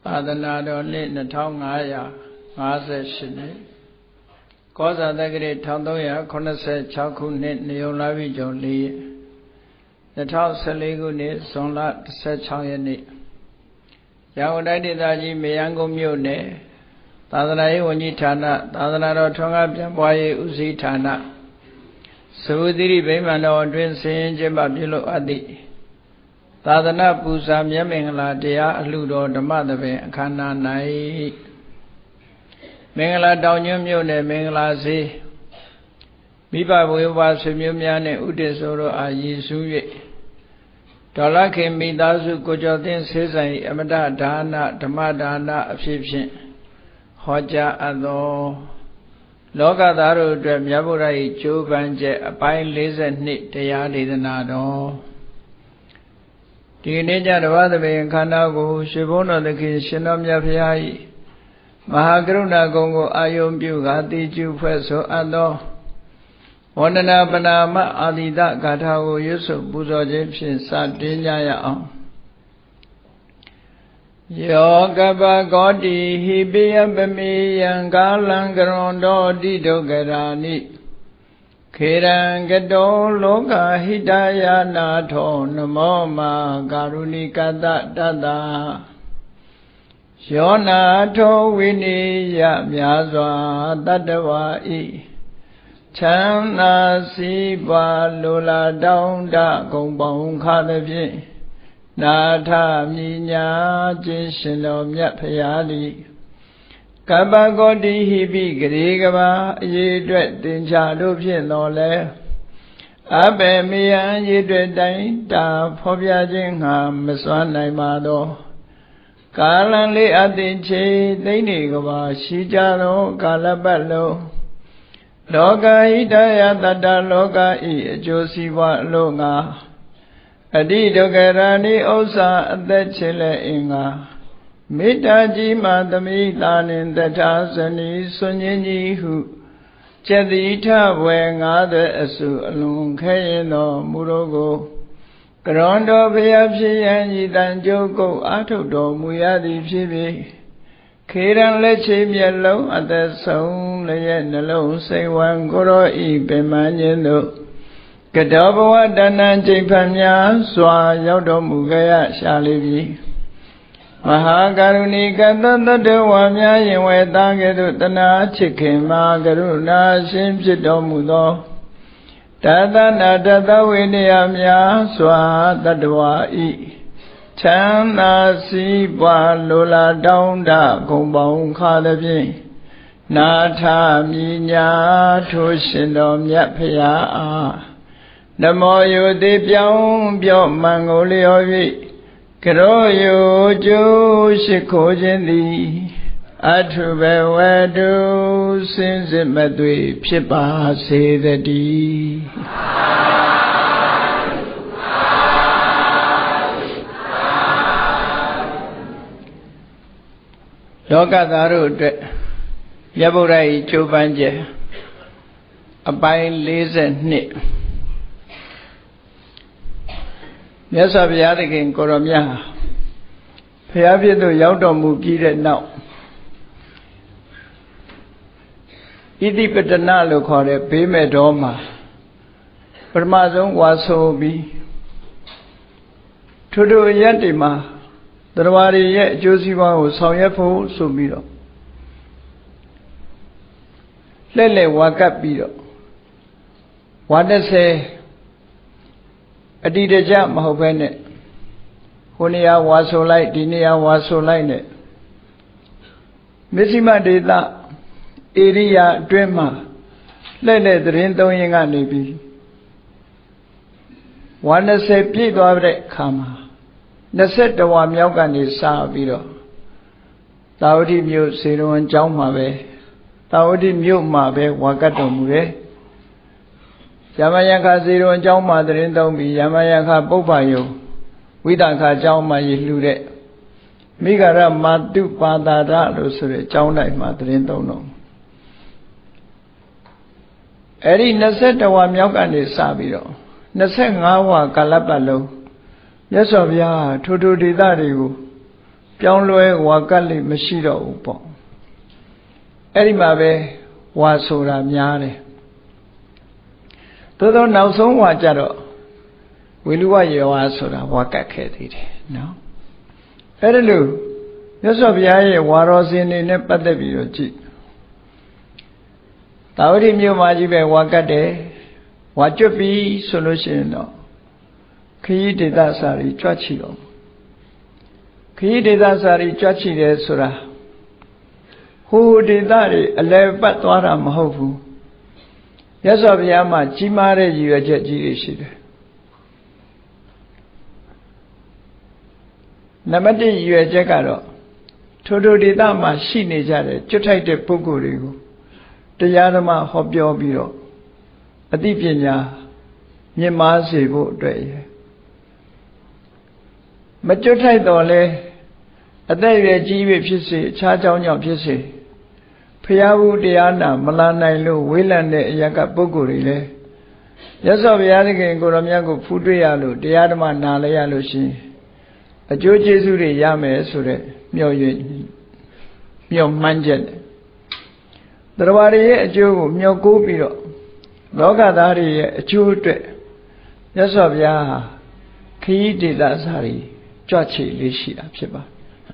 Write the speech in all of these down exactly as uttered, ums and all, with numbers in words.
သာသနာတော်နှစ်နှစ်ထောင်ငါးရာငါးဆယ်ရှစ်နှစ်ကောဇာတက္ကရာတစ်ထောင်သုံးရာခုနှစ်ဆယ်ခြောက်ခုနှစ်နေုံလာပြီကျော်လေးရက်နှစ်ထောင်ဆယ်လေးခုနှစ်ဇွန်လတစ်ဆယ်ခြောက်ရက်နေ့ရန်ကုန်တိုင်းဒေသကြီးမေယံကုန်းမြို့နယ်သာသနာရေးဝန်ကြီးဌာနသာသနာတော်ထွန်းကားပြန်ပွားရေးဦးစီးဌာနသဝတိရိဗိမာန်တော်အတွင်းဆင်းကျင်းပပြုလုပ်အပ်သည့်သာသနာပူဇာမြတ်မင်္ဂလာတရားအလှတော်ဓမ္မသဘင်အခမ်းအနား၌မင်္ဂလာတောင်ညွန့်မြို့နယ်မင်္ဂလာဈေးမိဘဝေဝါဆွေမျိုးများနှင့်ဥတည်ဆိုတို့အားရည်စူး၍ဒေါ်လာခင်မိသားစုကိုကျော်သိန်းဆေးဆိုင်အမတဒါနဓမ္မဒါနအဖြစ်ဖြင့်ဟောကြားအပ်သောလောကသားတို့အတွက်မြတ်ဗုဒ္ဓ၏ကြိုးပမ်းချက်အပိုင်းလေးဆယ်နှစ်တရားဒေသနာတော်ဒီနေ့ကျတပတ်သဘင်ခန္ဓာကိုရွှေဘုန်းတော်သခင်ရှင်တော်မြတ်ဖရာ၏မဟာကရုဏာဂုဏ်ကိုအာယုံပြုကာတိကျုဖွဲ့ဆိုအပ်သောဝန္ဒနာပနာမအာတိတဂါထာကိုရွတ်ဆိုပူဇော်ခြင်းဖြင့်စတင်ကြရအောင်ယောကပကောတိဟိပိယပမေယံကာလံကရွန်တော်တိဒုက္ခရာနိခေရံကတောလောကဟိတယာနာထောနမောမာကာရုဏိကတတတ္တယောနာထောဝိနိယမြာစွာတတ္တဝါဤချမ်းသာစီးပွားလိုလားတောင်းတဂုံပေါင်းခါသဖြင့်နာထမြညာခြင်းရှင်တော်မြတ်ဖရာသည်ကပ္ပကောတိဟိပိဂရေကဘာအရေးအတွက်တင်ချတို့ဖြင့်တော်လဲအဘယ်မေယံအရေးအတွက်တိုင်းတာဖော်ပြခြင်းငါမစွမ်းနိုင်ပါသောကာလံလေးအသင်ချေသိမ့်နေကဘာရှိကြသောကာလပတ်လုံးလောကဟိတယတတ္တလောကဤအကျိုးစီးပွားအလို့ငါအတိဒုက္ခရာနိဥစ္စာအသက်ချေလက်အင်္ဂါမေတ္တာကြီးမှသမိတာနှင့်တထာဇနီဆွန်ခြင်းကြီးဟုကျက်တိထဘွယ်ငါးသည်အစုအလွန်ခဲရင်တော်မူတော်ကိုကရွန်တော်ဘုရားဖြစ်ရန်ဤတန်ကြုတ်ကုတ်အာထုတ်တော်မူရသည်ဖြစ်ပြီးခေရန်လက်ချေမျက်လုံးအသက်ဆုံးလျက်နှလုံးစိတ်ဝံကိုရောဤပင်မခြင်းတို့ကတောဘဝတဏ္ဏချိန်ဖန်များစွာရောက်တော်မူကြရရှာလိပြီမဟာကရုဏီကတတ္တဝါများရင်ဝဲသားကဲ့သို့တနာချစ်ခင်မှာကရုဏာရှင်ဖြစ်တော်မူသောတသနာတသဝိနည်းများစွာတတ္တဝါဤချမ်းသာစီးပွားလိုလားတောင်းတဂုံပေါင်းခါသဖြင့်နာထမြညာထိုရှင်တော်မြတ်ဖရာအားနမောယုတိပြောင်းပြော့မှန်ကိုလျော်၍ကရောယုကျိုးရှိခိုးခြင်းသည်အထုဘဝတုစင်စစ်မသွေဖြစ်ပါစေတည်းလောကသားတို့အတွက်မြတ်ဗုဒ္ဓ၏ကြိုးပမ်းချက်အပိုင်းလေးဆယ်နှစ်မြတ်စွာဘုရားသခင်ကိုရောမြတ်ဘုရားဖြစ်သို့ရောက်တော်မူပြီးတဲ့နောက်ဣတိပတနာလို့ခေါ်တဲ့ဘေးမဲ့တော်မှာပထမဆုံးဝါဆိုပြီးထို့ထို့ရက်တွေမှာတရားတွေရဲ့အကျိုးစီးပွားကိုဆောင်ရွက်ဖို့ဆိုပြီးတော့လှည့်လည်ဝါကပ်ပြီးတော့ဝါတစ်ဆယ်အတိတကျမဟုတ်ဘဲနဲ့ဟိုနေရာဝါဆိုလိုက်ဒီနေရာဝါဆိုလိုက်နဲ့မစ္စည်းမဒေသဧရိယာအတွင်းမှာလှည့်လည်သတင်းသုံးရင်ကနေပြီးဝါနှစ်ဆယ်ပြည့်သွားတဲ့အခါမှာနှစ်ဆယ်တဝါမြောက်ကနေစပြီးတော့သာဝတိမြို့စေရဝန်ကျောင်းမှာပဲသာဝတိမြို့မှာပဲဝါကတ်တော်မူတယ်ယမယခစေရဝန်ကျောင်းမှာသတင်းသုံးပြီးယမယခပုပ္ပယုဝိသခကျောင်းမှာရည်လှူတဲ့မိဂရမာတုပါတာရလို့ဆိုတဲ့ကျောင်းတိုင်းမှာသတင်းသုံးတော့အဲ့ဒီနှစ်ဆယ်တဝါမြောက်ကနေစပြီးတော့နှစ်ဆယ်ငါးဝါကာလပတ်လုံးမြတ်စွာဘုရားထိုထိုဒေသတွေကိုပြောင်းလဲဝါကတ်လေးမရှိတော့ဘူးပေါ့အဲ့ဒီမှာပဲဝါဆိုတာများတယ်သို့သောနောက်ဆုံးဝါကြတော့ဝေလူဝရေဝါဆိုတာဝါကတ်ခဲ့သေးတယ်နော်အဲ့ဒါလို့မြတ်စွာဘုရားရဲ့ဝါတော်စဉ်တွေနဲ့ပတ်သက်ပြီးတော့ကြည့်သာဝတိမြို့မှာကြီးပဲဝါကတ်တယ်ဝါကျွတ်ပြီဆိုလို့ရှိရင်တော့ခရီးဒေသစာရီကြွချီတော့ခရီးဒေသစာရီကြွချီတယ်ဆိုတာဟိုဒေသတွေအလယ်ပတ်သွားတာမဟုတ်ဘူးမြတ်စွာဘုရားမှာကြီးမားတဲ့ရည်ရွယ်ချက်ကြီးတွေရှိတယ်နံပါတ်一ရည်ရွယ်ချက်ကတော့ထိုထိုဒေသမှာရှိနေကြတဲ့ကျွတ်ထိုက်တဲ့ပုဂ္ဂိုလ်တွေကိုတရားဓမ္မဟောပြောပြီးတော့အသိပညာမြင့်မားစေဖို့အတွက်ရယ်မကျွတ်ထိုက်တော့လဲအသက်အရွယ်ကြီး၍ဖြစ်စေအခြားကြောင်းကြောင့်ဖြစ်စေဖျားဘူးတရားနာမလာနိုင်လို့ဝေးလံတဲ့အရာကပုဂ္ဂိုလ်တွေလဲရသော်ဘုရားသခင်ကိုရောမြတ်ကိုဖူးတွေ့ရလို့တရားဓမ္မနာလဲရလို့ရှိရင်အကျိုးကျေးဇူးတွေရမယ်ဆိုတဲ့မျှော်၍မျှော်မှန်းချက်တရားတွေရဲ့အကျိုးကိုမျှော်ကိုးပြီးတော့လောကသားတွေရဲ့အကျိုးအတွက်ရသော်ဘုရားဟာခရီးဒေသစာရီကြွချီလေးရှိတာဖြစ်ပါ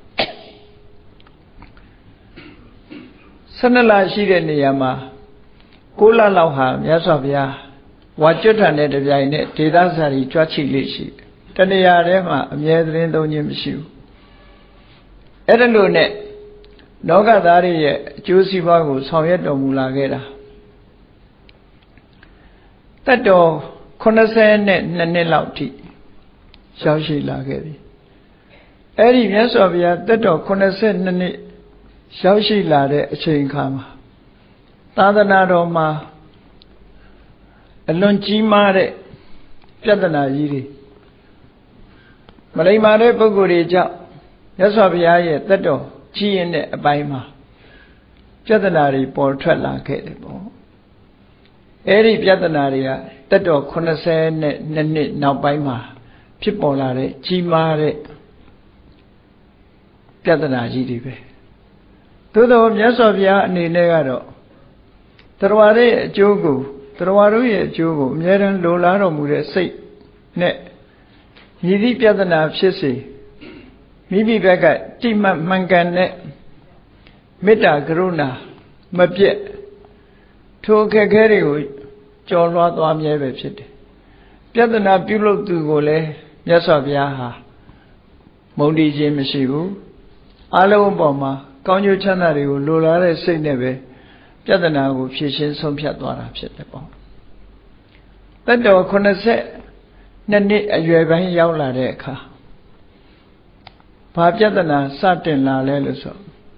ဆယ်နှစ်လရှိတဲ့နေရာမှာကိုးလလောက်ဟာမြတ်စွာဘုရားဝါကျွတ်ထန်တဲ့တပြိုင်နဲ့ဒေသစာရီကြွချီလေးရှိတနေရာထဲမှာအမြဲတမ်းသုံးခြင်းမရှိဘူးအဲ့ဒါလို့နဲ့လောကသားတွေရဲ့အကျိုးစီးပွားကိုဆောင်ရွက်တော်မူလာခဲ့တာတတ်တော်ခုနှစ်ဆယ်နဲ့နှစ်နှစ်လောက်ထိရောက်ရှိလာခဲ့ပြီအဲ့ဒီမြတ်စွာဘုရားတတ်တော်ခုနှစ်ဆယ်နှစ်နှစ်ရောက်ရှိလာတဲ့အချိန်ခါမှာသာသနာတော်မှာအလွန်ကြီးမားတဲ့ပြဿနာကြီးတွေမလိမ္မာတဲ့ပုဂ္ဂိုလ်တွေကြောင့်မြတ်စွာဘုရားရဲ့တတ်တော်ကြီးရင်တဲ့အပိုင်းမှာပြဿနာတွေပေါ်ထွက်လာခဲ့တယ်ပေါ့အဲ့ဒီပြဿနာတွေကတတ်တော်ခုနှစ်ဆယ်နဲ့နှစ်နှစ်နောက်ပိုင်းမှာဖြစ်ပေါ်လာတဲ့ကြီးမားတဲ့ပြဿနာကြီးတွေပဲသို့တော်မြတ်စွာဘုရားအနေနဲ့ကတော့တရားရဲ့အကျိုးကိုတရားတို့ရဲ့အကျိုးကိုအမြဲတမ်းလိုလားတော်မူတဲ့စိတ်နဲ့မြည်သည့်ပြဿနာဖြစ်စေမိမိဘက်ကတိမှတ်မှန်ကန်တဲ့မေတ္တာကရုဏာမပြတ်ထိုအခက်အခဲတွေကိုကျော်လွှားသွားမြဲပဲဖြစ်တယ်ပြဿနာပြုလုပ်သူကိုလည်းမြတ်စွာဘုရားဟာမုန်းတီးခြင်းမရှိဘူးအလုံးအပေါ်မှာကောင်းကျိုးချမ်းသာတွေကိုလိုလားတဲ့စိတ်နဲ့ပဲပြဿနာကိုဖြေရှင်းဆုံးဖြတ်သွားတာဖြစ်တယ်ပေါ့တတ်တော်ခုနှစ်ဆယ်နှစ်နှစ်အရွယ်ပိုင်းရောက်လာတဲ့အခါဘာပြဿနာစတင်လာလဲလို့ဆို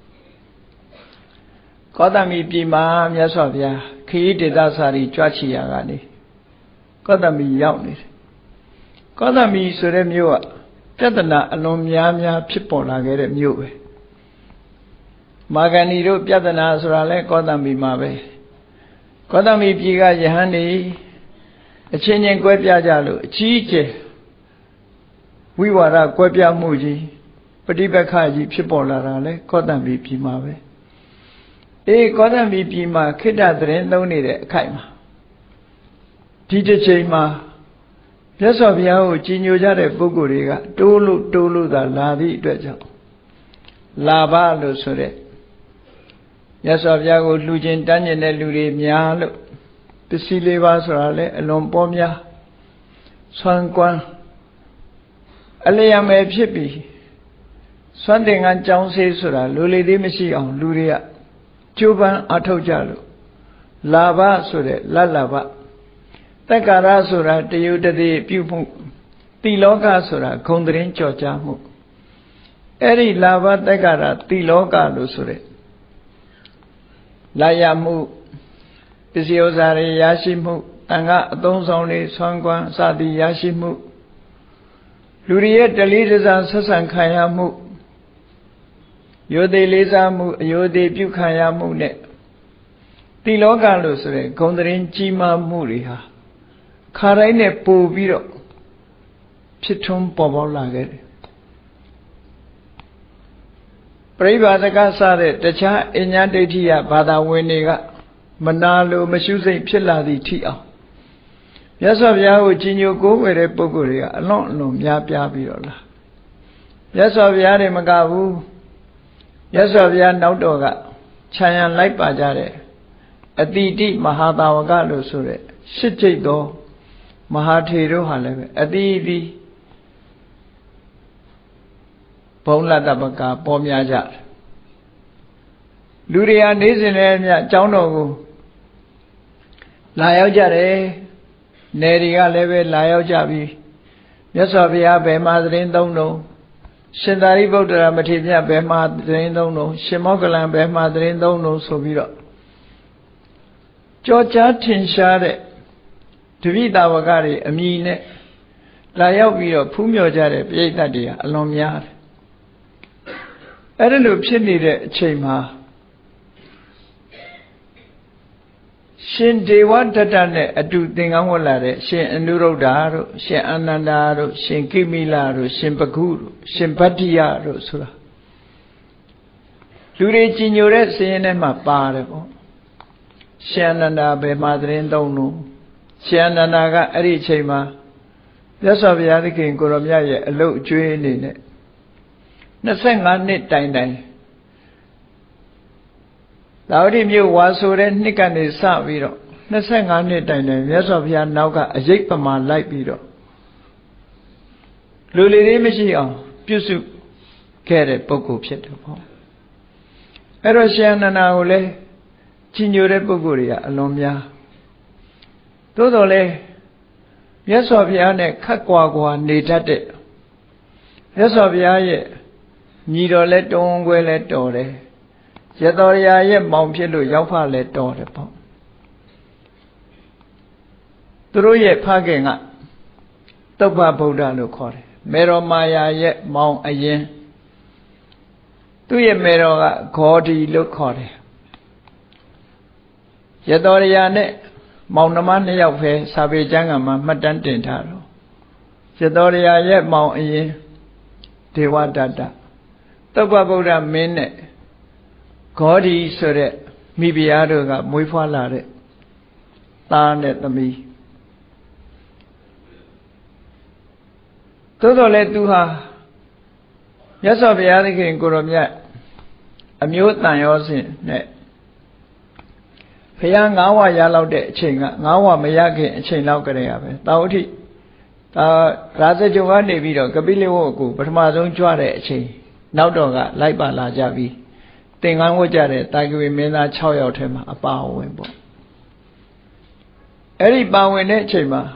ကောသမိပြည်မှာမြတ်စွာဘုရားခရီးဒေသစာရီကြွချီရာကနေကောသမိရောက်နေတယ်ကောသမိဆိုတဲ့မြို့ကပြဿနာအလွန်များများဖြစ်ပေါ်လာခဲ့တဲ့မြို့ပဲမာဂန္ဒီတို့ပြဿနာဆိုတာလဲကောသမိမှာပဲကောသမိပြည်ကယဟန်နေအချင်းချင်းကွဲပြားကြလို့အကြီးအကျယ်ဝိဝါဒကွဲပြားမှုကြီးပဋိပက္ခကြီးဖြစ်ပေါ်လာတာလဲကောသမိပြည်မှာပဲအေးကောသမိပြည်မှာခိတ္တသတင်းသုံးနေတဲ့အခိုက်မှာဒီတစ်ချိန်မှာမြတ်စွာဘုရားကိုကြီးညိုကြတဲ့ပုဂ္ဂိုလ်တွေကတိုးလို့တိုးလို့သာလာသည့်အတွက်ကြောင့်လာဘလို့ဆိုတဲ့မြတ်စွာဘုရားကိုလှူခြင်းတန်းခြင်းတဲ့လူတွေများလို့ပစ္စည်းလေးပါးဆိုတာလဲအလွန်ပေါ်များဆွမ်းကွမ်းအလျံမဲ့ဖြစ်ပြီးစွမ်းတင်ကန်းကြောင်းဆေးဆိုတာလူလေသေးမရှိအောင်လူတွေကကျိုးပန်းအထောက်ကြလို့လာဘဆိုတဲ့လတ်လာဘတက္ကာရဆိုတာတယုတတိပြုမှုတိလောကဆိုတာဂုံတရင်ကြော်ကြားမှုအဲ့ဒီလာဘတက္ကာရတိလောကလို့ဆိုတဲ့လာရမှုပစ္စည်းဥစ္စာတွေရရှိမှုတန်ခါအသုံးဆောင်တွေဆွမ်းကွမ်းစသည်ရရှိမှုလူတွေရဲ့တလေးတစားဆက်ဆံခံရမှုယောသေးလေးစားမှုအယောသေးပြုခံရမှုနဲ့တိလောကလို့ဆိုတဲ့ဂုံတရင်ကြီးမားမှုတွေဟာခါတိုင်းနဲ့ပို့ပြီးတော့ဖြစ်ထွန်းပေါ်ပေါက်လာခဲ့တယ်ပရိပါဒကစတဲ့တခြားအညာဒိဋ္ဌိယဘာသာဝင်တွေကမနာလိုမရှုစိတ်ဖြစ်လာသည်ထိအောင်မြတ်စွာဘုရားကိုကြီးညိုကိုးကွယ်တဲ့ပုဂ္ဂိုလ်တွေကအလွန်အလွန်များပြားပြီးတော့လားမြတ်စွာဘုရားတွေမကဘူးမြတ်စွာဘုရားနောက်တော်ကခြံရံလိုက်ပါကြတဲ့အတိတိမဟာတာဝကလို့ဆိုတဲ့ရှစ်ကျိတ်သောမဟာထေတို့ဟာလည်းပဲအတိတိဘုံလတ္တပကပေါ်များကြတယ်လူတွေဟာနေစဉ်နဲ့အမျှအကြောင်းတော်ကိုလာရောက်ကြတယ်နယ်တွေကလည်းပဲလာရောက်ကြပြီးမြတ်စွာဘုရားဘယ်မှာသတင်းသုံးတော့ရှင်သာရိပုတ္တရာမထေရဘယ်မှာသတင်းသုံးတော့ရှင်မောဂလန်ဘယ်မှာသတင်းသုံးတော့ဆိုပြီးတော့ကြောကြားထင်ရှားတဲ့တပိတာဝကတွေအမိနဲ့လာရောက်ပြီးတော့ဖူးမြော်ကြတဲ့ပြိဿတ်တွေကအလွန်များတယ်အဲ့ဒါလိုဖြစ်နေတဲ့အချိန်မှာရှင်ဒေဝဒတ္တနဲ့အတူသင်္ကန်းဝတ်လာတဲ့ရှင်အနုရုဒ္ဓတို့ရှင်အာနန္ဒာတို့ရှင်ကိမိလတို့ရှင်ပကုတို့ရှင်ဗတ္တိယတို့ဆိုတာလူတွေကြည်ညိုတဲ့စရင်ထဲမှာပါတယ်ပေါ့ရှင်အာနန္ဒာဘယ်မှာသတင်းသုံးလို့ရှင်အာနန္ဒာကအဲ့ဒီအချိန်မှာမြတ်စွာဘုရားသခင်ကိုရောမြတ်ရဲ့အလုတ်အကျွေးအနေနဲ့နှစ်ဆယ့်ငါးနှစ်တိုင်တိုင်သာဝတိမြို့ဝါဆိုတဲ့နှစ်ကနေစပြီးတော့နှစ်ဆယ့်ငါးနှစ်တိုင်တိုင်မြတ်စွာဘုရားနောက်ကအရေးပမာလိုက်ပြီးတော့လူလေလေးမရှိအောင်ပြုစုခဲ့တဲ့ပုဂ္ဂိုလ်ဖြစ်တယ်ပေါ့အဲ့တော့ရှင်အနန္ဒာကိုလည်းကြီးညိုတဲ့ပုဂ္ဂိုလ်တွေကအလွန်များသို့တော်လည်းမြတ်စွာဘုရားနဲ့ခတ်ကွာကွာနေတတ်တဲ့မြတ်စွာဘုရားရဲ့ညီတော်လဲတုံးခွဲလဲတော်တယ်ရတော်ရာရဲ့မောင်ဖြစ်လို့ရောက်ဖလဲတော်တယ်ပေါ့သူတို့ရဲ့ဖခင်ကသုဘဗုဒ္ဓလို့ခေါ်တယ်မေရောမာယာရဲ့မောင်အရင်သူ့ရဲ့မေရောကဂေါဒီလို့ခေါ်တယ်ရတော်ရာနဲ့မောင်နှမနှစ်ယောက်ပဲစာပေကျမ်းကမှာမှတ်တမ်းတင်ထားတော့ရတော်ရာရဲ့မောင်အရင်ဒေဝဒတ္တသုဘဗုဒ္ဓမင်းနဲ့ဂေါဒီဆိုတဲ့မိဖုရားတို့ကမွေးဖွားလာတဲ့သားနဲ့သမီးသို့တော်လည်းသူဟာမြတ်စွာဘုရားသခင်ကိုရောမြတ်အမျိုးတန်ရောစဉ်နဲ့ဘုရားငါးဝါရလောက်တဲ့အချိန်ကငါးဝါမရခင်အချိန်လောက်ကတည်းကပဲတာဝတိဒါရာဇကြုံကနေပြီးတော့ကပိလဝတ်ကိုပထမဆုံးကြွတဲ့အချိန်နောက်တော့ကလိုက်ပါလာကြပြီးသင်္ကန်းဝတ်ကြတဲ့တာကဝေမင်းသား၆ယောက်ထဲမှာအပါဝင်ပေါ့အဲ့ဒီပါဝင်တဲ့အချိန်မှာ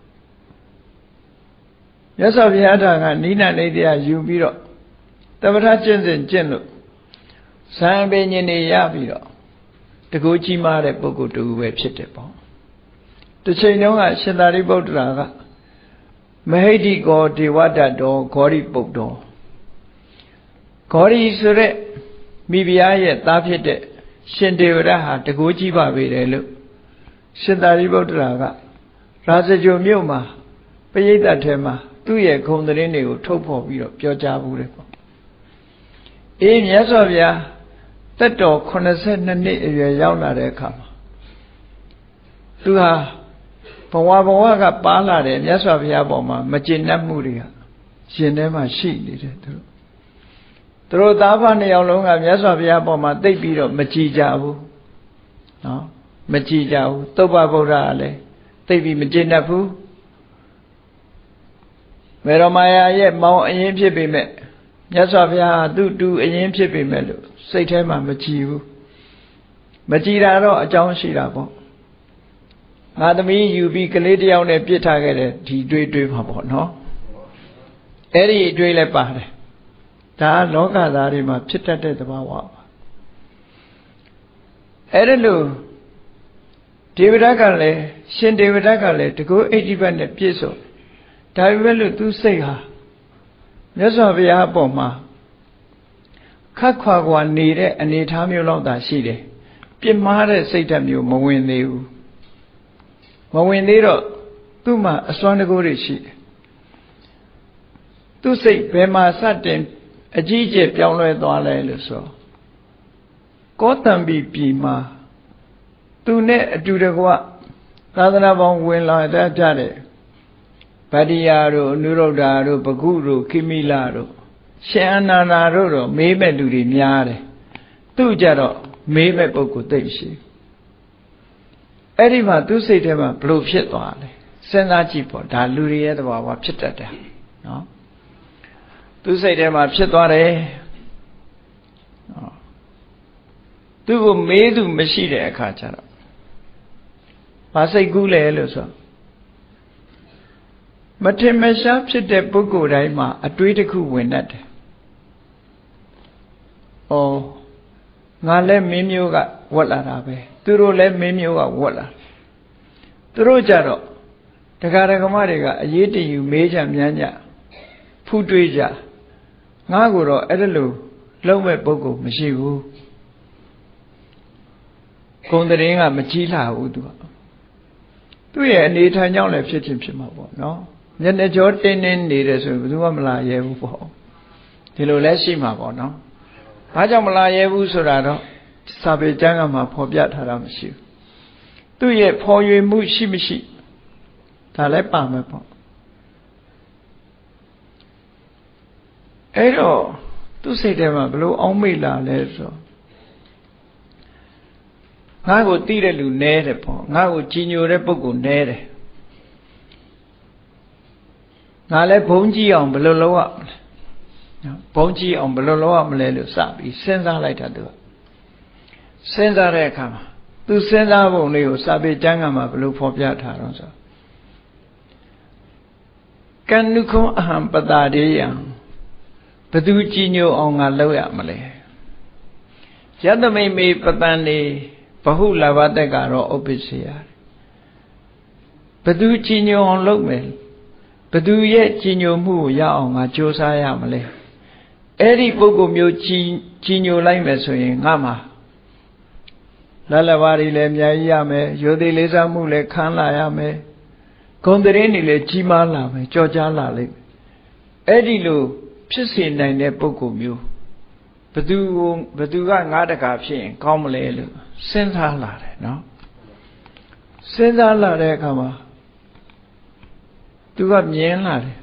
မြတ်စွာဘုရားထာကနိဒာနေတရားယူပြီးတော့တပ္ပထကျင့်စဉ်ကျင့်လို့ဇံပင်ညင်နေရပြီးတော့တကူကြီးမားတဲ့ပုဂ္ဂိုလ်တူပဲဖြစ်တယ်ပေါ့တစ်ချိန်တုန်းကရှင်သာရိပုတ္တရာကမဟိတ္တိကောဒေဝဒတ္တောဂေါရိပုတ္တောဂေါရိဆိုတဲ့မိဖုရားရဲ့သားဖြစ်တဲ့ရှင်ဒေဝရဟာတကူကြီးပါပေတယ်လို့ရှင်သာရိပုတ္တရာကရာဇဂြိုလ်မြို့မှာပရိသတ်ထဲမှာသူ့ရဲ့ဂုဏ်သတင်းတွေကိုထုတ်ဖော်ပြီးတော့ပြောကြားဘူးတယ်ပေါ့အေးမြတ်စွာဘုရားတက်တော်ခုနှစ်ဆယ့်နှစ်နှစ်အရွယ်ရောက်လာတဲ့အခါမှာသူဟာဘဝဘဝကပါလာတဲ့မြတ်စွာဘုရားပေါ်မှာမကျေနပ်မှုတွေကရှင်ထဲမှာရှိနေတယ်သူတို့သူတို့သားဖနှစ်ယောက်လုံးကမြတ်စွာဘုရားပေါ်မှာသိပ်ပြီးတော့မကြည်ကြဘူးနော်မကြည်ကြဘူးသုဘဗုဒ္ဓကလည်းသိပ်ပြီးမကျေနပ်ဘူးမေရောမာယာရဲ့မောင်အရင်ဖြစ်ပေမဲ့မြတ်စွာဘုရားသူ့တူအရင်ဖြစ်ပေမဲ့လို့စိတ်ထဲမှာမကြည်ဘူးမကြည်တာတော့အကြောင်းရှိတာပေါ့ငါသမီးယူပြီးကလေးတယောက်နဲ့ပြစ်ထားခဲ့တဲ့ဒီတွေးတွေးမှာပေါ့နော်အဲ့ဒီတွေးလည်းပါတယ်ဒါလောကသားတွေမှာဖြစ်တတ်တဲ့သဘာဝပါအဲ့ဒါလို့ဒေဝဒတ်ကလည်းရှင်ဒေဝဒတ်ကလည်းတကူအိဋ္ဌိပတ်နဲ့ပြည့်စုံဒါပေမဲ့လို့သူစိတ်ဟာမြတ်စွာဘုရားအပေါ်မှာခတ်ခွာခွာနေတဲ့အနေအထားမျိုးလောက်သာရှိတယ်ပြစ်မှားတဲ့စိတ်ဓာတ်မျိုးမဝင်သေးဘူးမဝင်သေးတော့သူ့မှာအစွမ်းတကူတွေရှိတယ်သူ့စိတ်ဘယ်မှာစတင်အကြီးအကျယ်ပြောင်းလဲသွားလဲလို့ဆိုကောတံပိပြည်မှာသူနဲ့အတူတကွသာသနာပေါင်းဝင်လာတဲ့ကြတဲ့ဗတ္တိယတို့အနုရုဒ္ဓတို့ဘဂုတို့ခိမိလတို့ရှင်အနန္ဒာတို့တော့မေးမဲ့လူတွေများတယ်သူကြတော့မေးမဲ့ပုဂ္ဂိုလ်သိရှိအဲ့ဒီမှာသူစိတ်ထဲမှာဘလို့ဖြစ်သွားလဲစဉ်းစားကြည့်ပေါ့ဒါလူတွေရဲ့သဘာဝဖြစ်တတ်တယ်နော်သူစိတ်ထဲမှာဖြစ်သွားတယ်နော်သူ့ကိုမေးသူမရှိတဲ့အခါကျတော့ဘာစိတ်ကူးလဲလို့ဆိုမထင်မရှားဖြစ်တဲ့ပုဂ္ဂိုလ်တိုင်းမှာအတွေးတစ်ခုဝင်တတ်တယ်။အော်ငါလည်းမင်းမျိုးကဝတ်လာတာပဲသူတို့လည်းမင်းမျိုးကဝတ်လာသူတို့ကြတော့တရားဓမ္မတွေကအရေးတယူမေးချမြန်းကြဖူးတွေးကြငါကိုတော့အဲ့ဒါလို့လုံးမဲ့ပုဂ္ဂိုလ်မရှိဘူးဂုံတရင်ကမကြီးလာဘူးသူကသူ့ရဲ့အနေထိုင်ကြောင့်လည်းဖြစ်ချင်းဖြစ်မှာပေါ့နော်မျက်နှာကြောတင်းတင်းနေတယ်ဆိုရင်ဘယ်သူမှမလာရဲဘူးပေါ့ဒီလိုလဲရှိမှာပေါ့နော်ဘာကြောင့်မလာရဲဘူးဆိုတာတော့စာပေကျမ်းကမှဖော်ပြထားတာမရှိဘူးသူ့ရဲ့ဖော်ရွေမှုရှိမရှိဒါလည်းပါမယ်ပေါ့အဲ့တော့သူ့စိတ်ထဲမှာဘလို့အောင်းမိတ်လာလဲဆိုငါ့ကိုသိတဲ့လူနဲတယ်ပေါ့ငါ့ကိုကြည်ညိုတဲ့ပုဂ္ဂိုလ်နဲတယ်ငါလည်းဘုံကြည့်အောင်ဘယ်လိုလုပ်ရမလဲဘုံကြည့်အောင်ဘယ်လိုလုပ်ရမလဲလို့စပြီးစဉ်းစားလိုက်တာသူကစဉ်းစားတဲ့အခါမှာသူစဉ်းစားပုံလေးကိုစာပေကျမ်းကမှာဘယ်လိုဖော်ပြထားတော့ဆိုကန္နုခောအဟံပတာတေယံဘသူကြည်ညိုအောင်ငါလုပ်ရမလဲယတမိမေပတန်နေဘဟုလဘတက်ကတော့ဥပ္ပစ္စေယဘသူကြည်ညိုအောင်လုပ်မယ်ဘသူရဲ့ကြည်ညိုမှုကိုရအောင်ငါကြိုးစားရမလဲအဲ့ဒီပုဂ္ဂိုလ်မျိုးကြည်ကြည်ညိုလိုက်မယ်ဆိုရင်ငါမှာလလဘာတွေလည်းအများကြီးရမယ်ရိုသေလေးစားမှုလည်းခံလာရမယ်ဂုဏ်သတင်းတွေလည်းကြီးမားလာမယ်ကြော်ကြားလာလိမ့်မယ်အဲ့ဒီလိုဖြစ်စေနိုင်တဲ့ပုဂ္ဂိုလ်မျိုးဘသူကိုဘသူကငါးတကာဖြစ်ရင်ကောင်းမလဲလို့စဉ်းစားလာတယ်နော်စဉ်းစားလာတဲ့အခါမှာသူကမြင်လာတယ်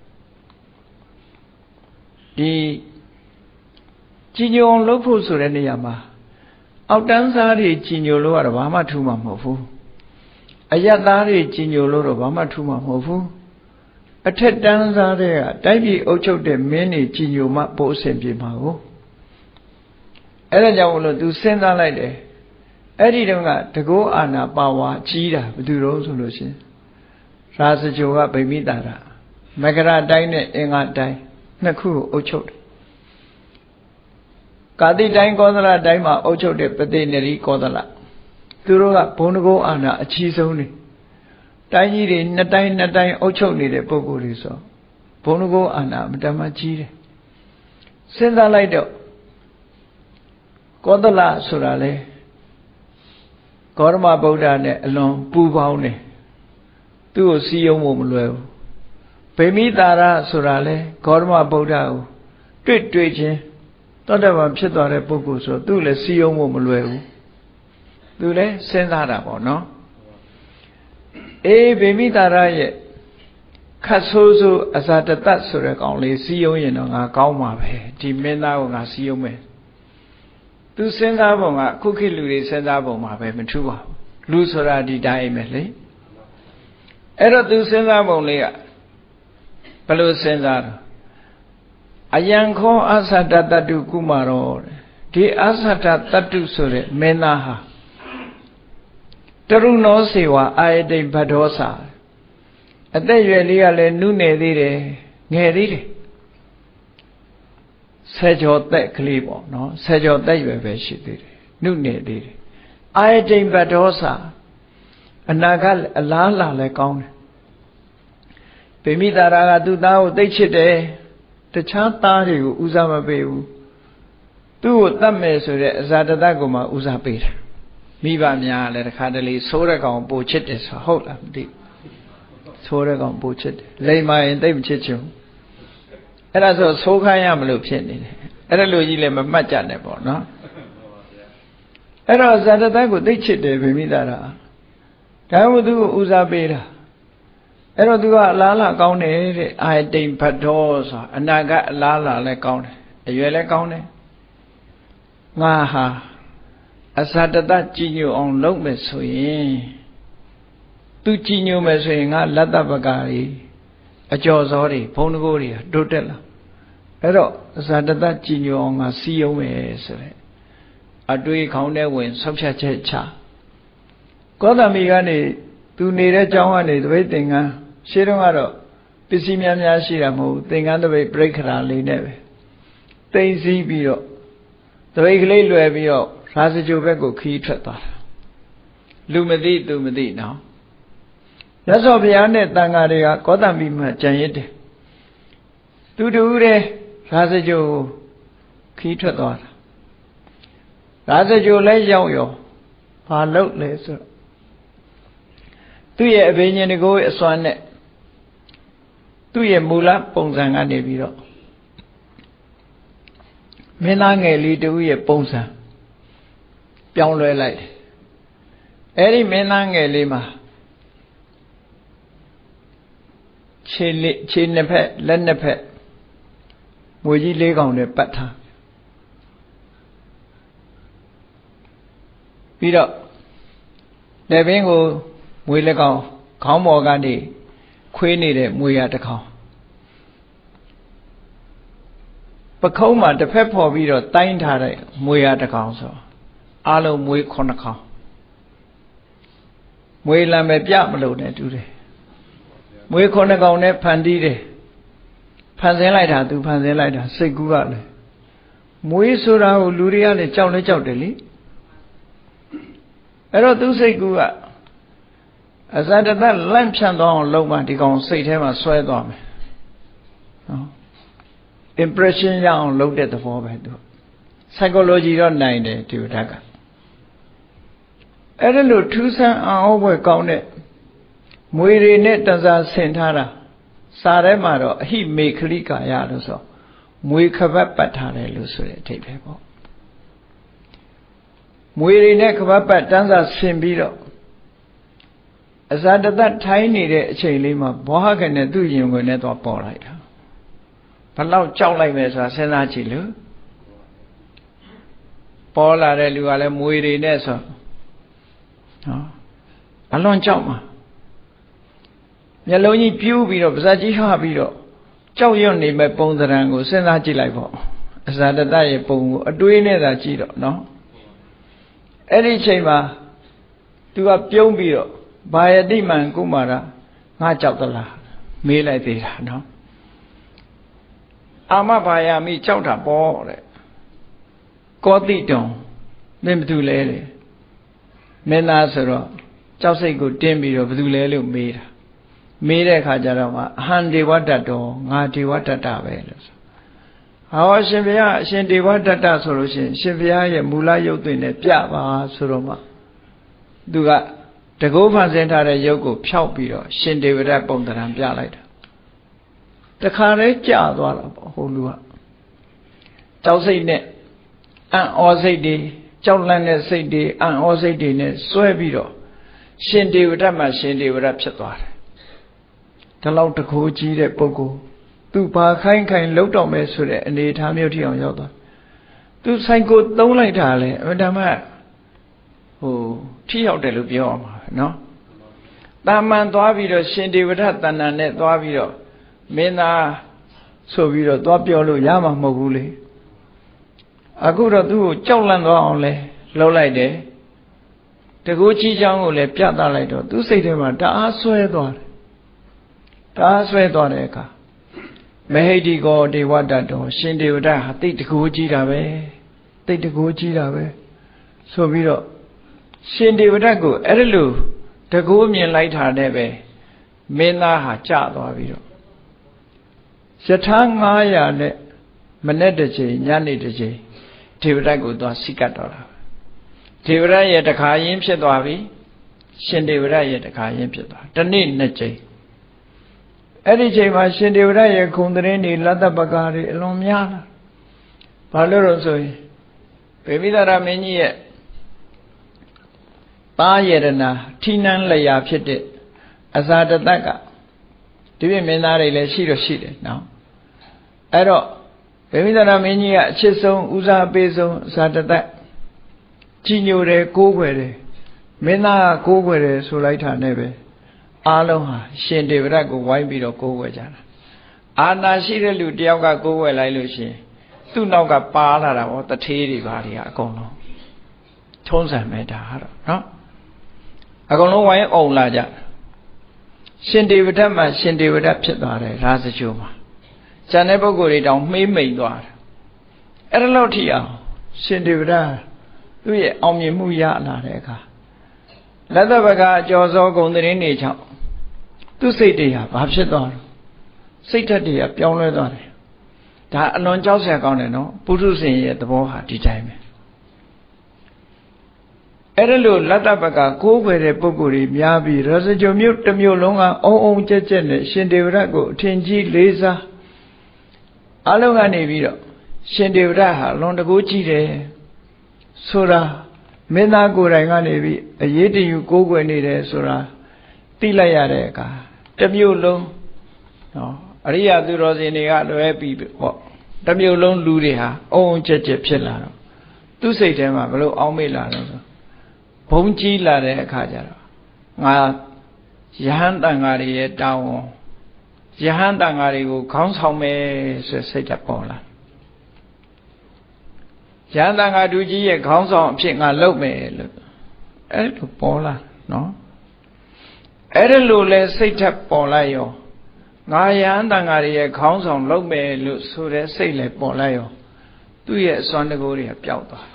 ဒီကြည်ညိုအောင်လုပ်ဖို့ဆိုတဲ့နေရာမှာအောက်တန်းစားတွေကြည်ညိုလို့ကတော့ဘာမှထူးမှာမဟုတ်ဘူးအယက်သားတွေကြည်ညိုလို့တော့ဘာမှထူးမှာမဟုတ်ဘူးအထက်တန်းစားတွေကတိုက်ပြည်အုပ်ချုပ်တဲ့မင်းတွေကြည်ညိုမှပို့အဆင်ပြေမှာကိုအဲ့ဒါကြောင့်မလို့သူစဉ်းစားလိုက်တယ်အဲ့ဒီတုန်းကတကောအာနာပါဝါကြီးတာဘယ်သူတော့ဆိုလို့ရှင်ရာဇဂိုကဗိမိတာရမကရတိုင်းနဲ့အင်္ဂါတိုင်းနှစ်ခုကိုအုပ်ချုပ်တယ်ကာတိတိုင်းကောသလတိုင်းမှာအုပ်ချုပ်တဲ့ပတိနရီကောသလသူတို့ကဘုံတကောအာနာအကြီးဆုံးနေတိုင်းကြီးတွေနှစ်တိုင်းနှစ်တိုင်းအုပ်ချုပ်နေတဲ့ပုဂ္ဂိုလ်တွေဆိုဘုံတကောအာနာအမတမကြီးတယ်စဉ်းစားလိုက်တော့ကောသလဆိုတာလေဂေါရမဗုဒ္ဓနဲ့အလွန်ပူပေါင်းတယ်သူ့ကိုစီယုံဖို့မလွယ်ဘူးဗိမိတာရဆိုတာလေဂေါရမဗုဒ္ဓကိုတွေ့တွေ့ချင်းသောတပန်ဖြစ်သွားတဲ့ပုဂ္ဂိုလ်ဆိုသူ့လည်းစီယုံဖို့မလွယ်ဘူးသူလည်းစဉ်းစားတာပေါ့နော်အေးဗိမိတာရရဲ့ခတ်ဆိုးဆိုးအဇာတတတ်ဆိုတဲ့ကောင်လေးစီယုံရင်တော့ငါကောင်းမှာပဲဒီမင်းသားကိုငါစီယုံမယ်သူစဉ်းစားပုံကခုခေတ်လူတွေစဉ်းစားပုံမှာပဲမထူးပါဘူးလူဆိုတာဒီတိုင်းပဲလေအဲ့တော့သူစဉ်းစားပုံလေးကဘယ်လိုစဉ်းစားတော့အယံခောအသတ္တတတ္တုကုမာရောဒီအသတ္တတတ္တုဆိုတဲ့မင်းသားဟာတရုဏောစေဝအာယတိဗဒ္ဒောစာအသက်ရွယ်လေးကလည်းနုနယ်သေးတယ်ငယ်သေးတယ်ဆယ်ကျော်သက်ကလေးပေါ့နော်ဆယ်ကျော်သက်ရွယ်ပဲရှိသေးတယ်နုနယ်သေးတယ်အာယတိဗဒ္ဒောစာအနာကအလားလာလဲကောင်းတယ်ဗိမိတာရကသူ့သားကိုသိချစ်တယ်တခြားသားတွေကိုဦးစားမပေးဘူးသူ့ကိုတတ်မယ်ဆိုတဲ့အဇာတတကိုမှဦးစားပေးတယ်မိဘများလည်းတခါတလေဆိုးတဲ့ကောင်ပိုချစ်တယ်ဆိုဟုတ်လားမသိဆိုးတဲ့ကောင်ပိုချစ်တယ်လိမ္မာရင်သိမချစ်ချင်အဲ့ဒါဆိုဆိုးခိုင်းရမလို့ဖြစ်နေတယ်အဲ့ဒါလိုကြီးလည်းမမှတ်ကြနဲ့ပေါ့နော်အဲ့တော့ဇာတတကိုသိချစ်တယ်ဗိမိတာရာဒါမှမဟုတ်သူကိုဦးစားပေးတာအဲ့တော့သူကအလားလာကောင်းတယ်တဲ့အာတိန်ဘတ်တော်ဆိုအနာကအလားလာလည်းကောင်းတယ်အရွယ်လည်းကောင်းတယ်ငါဟာအဇာတတကြည်ညိုအောင်လုပ်မယ်ဆိုရင်သူကြည်ညိုမယ်ဆိုရင်ငါလတ္တပကာတွေအကျော်စောတွေဘုံတကိုးတွေတိုးတက်လာအဲ့တော့အဇာတတကြည်ညိုအောင်ငါစီးရုံးမယ်ဆိုတဲ့အတွေးခေါင်းထဲဝင်ဆောက်ဖြတ်ချက်ချကောသမီကနေသူနေတဲ့ကျောင်းကနေတပိတ်သင်္ကန်းရှေးတုန်းကတော့ပစ္စည်းများများရှိတာမဟုတ်သင်္ကန်းတပိတ်ပြိခရာလေးနဲ့ပဲသိမ့်စည်းပြီးတော့တပိတ်ကလေးလွယ်ပြီးတော့ရာဇဂိုဘက်ကိုခီးထွက်သွားတာလူမသိသူမသိနော်ရသော်ဘုရားနဲ့တန်ဃာတွေကကောသမီမှာကြံရစ်တယ်သူတူတဲ့ရာဇဂိုခီးထွက်သွားတာရာဇဂိုလည်းရောက်ရောဘာလုပ်လဲဆိုသူ့ရဲ့အဘိညာဉ်တကိုအစွမ်းနဲ့သူ့ရဲ့မူလပုံစံကနေပြီးတော့မင်းသားငယ်လေးတူရဲ့ပုံစံပြောင်းလဲလိုက်တယ်အဲ့ဒီမင်းသားငယ်လေးမှာခြေလေးခြေနှစ်ဖက်လက်နှစ်ဖက်ငွေကြီးလေးကောင်နဲ့ပတ်ထားပြီးတော့လက်ပင်ကိုမွေလက်ကောင်ခေါင်းပေါ်ကနေခွေးနေတဲ့မွေရတစ်ကောင်ပခုံးမှာတစ်ဖက်ဖော်ပြီးတော့တိုင်းထားတဲ့မွေရတစ်ကောင်ဆိုအားလုံးမွေခုနှစ်ကောင်မွေလံပဲပြမလို့နဲ့တူတယ်မွေခုနှစ်ကောင်နဲ့ဖန်တီးတယ်ဖန်ဆင်းလိုက်တာသူဖန်ဆင်းလိုက်တာစိတ်ကူးကလည်းမွေဆိုတာကိုလူတွေကလည်းကြောက်လဲကြောက်တယ်လေအဲ့တော့သူစိတ်ကူကအဇာတတလန့်ဖြန့်သွားအောင်လုပ်မှဒီကောင်စိတ်ထဲမှာဆွဲသွားမယ်နော် impression ရအောင်လုပ်တဲ့သဘောပဲသူ psychology တော့နိုင်တယ်ဒီဓာတ်ကအဲ့ဒါလို့ထူးဆန်းအောင်ပွဲကောင်းတဲ့မွေတွေနဲ့တစားဆင်ထားတာစာထဲမှာတော့အဟိမေခလိကာယလို့ဆိုမွေခပတ်ပတ်ထားတယ်လို့ဆိုတဲ့အဓိပ္ပာယ်ပေါ့မွေတွေနဲ့ခပတ်ပတ်တန်းစာဆင်ပြီးတော့အဇာတတထိုင်းနေတဲ့အချိန်လေးမှာဘောဟကနဲ့သူ့ရင်ဝင်နဲ့တော့ပေါ်လိုက်တာဘလောက်ကြောက်လိုက်မယ်ဆိုတာစဉ်းစားကြည့်လို့ပေါ်လာတဲ့လူကလည်းမွေတွေနဲ့ဆိုနော်အလွန်ကြောက်မှာမျက်လုံးကြီးပြူးပြီးတော့ပါးစပ်ကြီးဟပြီးတော့ကြောက်ရွံ့နေမဲ့ပုံစံကိုစဉ်းစားကြည့်လိုက်ပေါ့အဇာတတရဲ့ပုံကိုအတွေးနဲ့သာကြည့်တော့နော်အဲ့ဒီချိန်မှာသူကပြုံးပြီးတော့ဘာယတိမံကုမာရငါကြောက်သလားမေးလိုက်သေးတာနော်အာမဘာယာမိကြောက်တာပေါ့တဲ့ကောတိတုံမင်းဘာတူလဲတဲ့မင်းသားဆိုတော့ကြောက်စိတ်ကိုတင်းပြီးတော့ဘာတူလဲလို့မေးတာမေးတဲ့အခါကျတော့မှအဟံဒေဝတ္တတော်ငါဒေဝတ္တပဲလို့ဆိုဟောအရှင်ဘုရားအရှင်ဒေဝတ္တဆိုလို့ရှိရင်ရှင်ဘုရားရဲ့မူလရုပ်သွင်းနဲ့ပြပါဆိုတော့မှသူကတကုတ်ဖန်ဆင်းထားတဲ့ရုပ်ကိုဖျောက်ပြီးတော့ရှင်ဒေဝရပုံသဏ္ဍာန်ပြလိုက်တာတခါတည်းကြာသွားတာပေါ့ဟိုလူကကြောက်စိတ်နဲ့အံ့ဩစိတ်တွေကြောက်လန့်တဲ့စိတ်တွေအံ့ဩစိတ်တွေနဲ့စွဲပြီးတော့ရှင်ဒေဝရမှာရှင်ဒေဝရဖြစ်သွားတယ်ဒီလောက်တကူကြီးတဲ့ပုဂ္ဂိုလ်သူဘာခိုင်းခိုင်းလှုပ်တော့မယ်ဆိုတဲ့အနေအထားမျိုးထိအောင်ရောက်သွားသူဆိုင်ကိုသုံးလိုက်တာလေအမှန်တမ်းဟိုထိရောက်တယ်လို့ပြောရမှာနော်တာမန်သွားပြီးတော့ရှင်ဒေဝရတဏ္ဏနဲ့သွားပြီးတော့မင်းသားဆိုပြီးတော့သွားပြောလို့ရမှာမဟုတ်ဘူးလေအခုတော့သူ့ကိုကြောက်လန့်သွားအောင်လဲလှုပ်လိုက်တယ်တကူကြီးချောင်းကိုလည်းပြသလိုက်တော့သူ့စိတ်ထဲမှာတအားဆွဲသွားတယ်တအားဆွဲသွားတဲ့အခါမဟိတိကောဒေဝတ္တတော်ရှင်ဒေဝရဟာတိတ်တကူကြီးတာပဲတိတ်တကူကြီးတာပဲဆိုပြီးတော့ရှင်ဒေဝရကိုအဲ့ဒါလို့တကူမြင်လိုက်တာနဲ့ပဲမင်းသားဟာကြသွားပြီးတော့ယထာငါးရာနဲ့မနေ့တစ်ချိန်ညနေတစ်ချိန်ဒေဝရကိုသွားစိကတ်တော်တာဒေဝရရဲ့တခါရင်းဖြစ်သွားပြီရှင်ဒေဝရရဲ့တခါရင်းဖြစ်သွားတနေ့နှစ်ချိန်အဲ့ဒီချိန်မှာရှင်တေဝရရဲ့ခုံတရင်တွေလက်သက်ပကားတွေအလွန်များလာဘာလို့လို့ဆိုရင်ဗေမိသာရမင်းကြီးရဲ့သားယရနာထိနှန်းလျာဖြစ်တဲ့အဇာတတကဒီပြမင်းသားတွေလည်းရှိတော့ရှိတယ်နော်အဲ့တော့ဗေမိသာရမင်းကြီးကအချစ်ဆုံးဦးစားပေးဆုံးအဇာတတကြီးညိုတယ်ကိုးကွယ်တယ်မင်းသားကကိုးကွယ်တယ်ဆိုလိုက်တာနဲ့ပဲအားလုံးဟာရှင်တေဝရကိုဝိုင်းပြီးတော့ကိုးကွယ်ကြတာအာနာရှိတဲ့လူတယောက်ကကိုးကွယ်လိုက်လို့ရှိရင်သူ့နောက်ကပါလာတာဗောတထေးတွေပါတွေကအကုန်လုံးထုံးစံမဲ့တာဟာတော့နော်အကုန်လုံးဝိုင်းအောင်လာကြရှင်တေဝရမှာရှင်တေဝရဖြစ်သွားတယ်ရာဇဂိုမှာကျန်တဲ့ပုဂ္ဂိုလ်တွေတောင်မှေးမိန်သွားတယ်အဲ့ဒါလို့ထိအောင်ရှင်တေဝရသူ့ရဲ့အောင်မြင်မှုရလာတဲ့အခါလက်သက်ပကအကျော်စောဂုံတရင်နေချောင်းသူ့စိတ်တွေဟာဘာဖြစ်သွားလဲစိတ်ဓာတ်တွေကပြောင်းလဲသွားတယ်ဒါအလွန်ကြောက်စရာကောင်းတယ်နော်ပုထုဇဉ်ရဲ့သဘောဟာဒီတိုင်းပဲအဲ့ဒါလို့လက်သက်ပကကိုးကွယ်တဲ့ပုဂ္ဂိုလ်တွေများပြီးရစကြုံမြို့တစ်မြို့လုံးကအုံအုံကြက်ကြက်နဲ့ရှင်တေဝရကိုအထင်ကြီးလေးစားအလုံးကနေပြီးတော့ရှင်တေဝရဟာလွန်တကူကြည့်တယ်ဆိုတာမင်းသားကိုယ်တိုင်ကနေပြီးအရေးတယူကိုးကွယ်နေတယ်ဆိုတာသိလိုက်ရတဲ့အခါတစ်မြို့လုံးနော်အရိယသူတော်စင်တွေကလွဲပြီးပေါ့တစ်မြို့လုံးလူတွေဟာအုံအုံကြက်ကြက်ဖြစ်လာတော့သူ့စိတ်ထဲမှာဘလို့အောင်းမေ့လာတော့ဆိုဘုံကြီးလာတဲ့အခါကျတော့ငါယဟန်တန်ဃာတွေရဲ့တောင်းဝန်ယဟန်တန်ဃာတွေကိုခေါင်းဆောင်မယ်ဆိုစိတ်ဓာတ်ပေါ်လာယဟန်တန်ဃာတူကြီးရဲ့ခေါင်းဆောင်အဖြစ်ငါလုပ်မယ်လို့အဲ့လိုပေါ်လာနော်အဲ့ဒါလို့လဲစိတ်ဓာတ်ပေါ်လာရောငါယဟန်တန်ဃာတွေရဲ့ခေါင်းဆောင်လုပ်မယ်လို့ဆိုတဲ့စိတ်လည်းပေါ်လာရောသူ့ရဲ့အစွမ်းတကူတွေကပျောက်သွား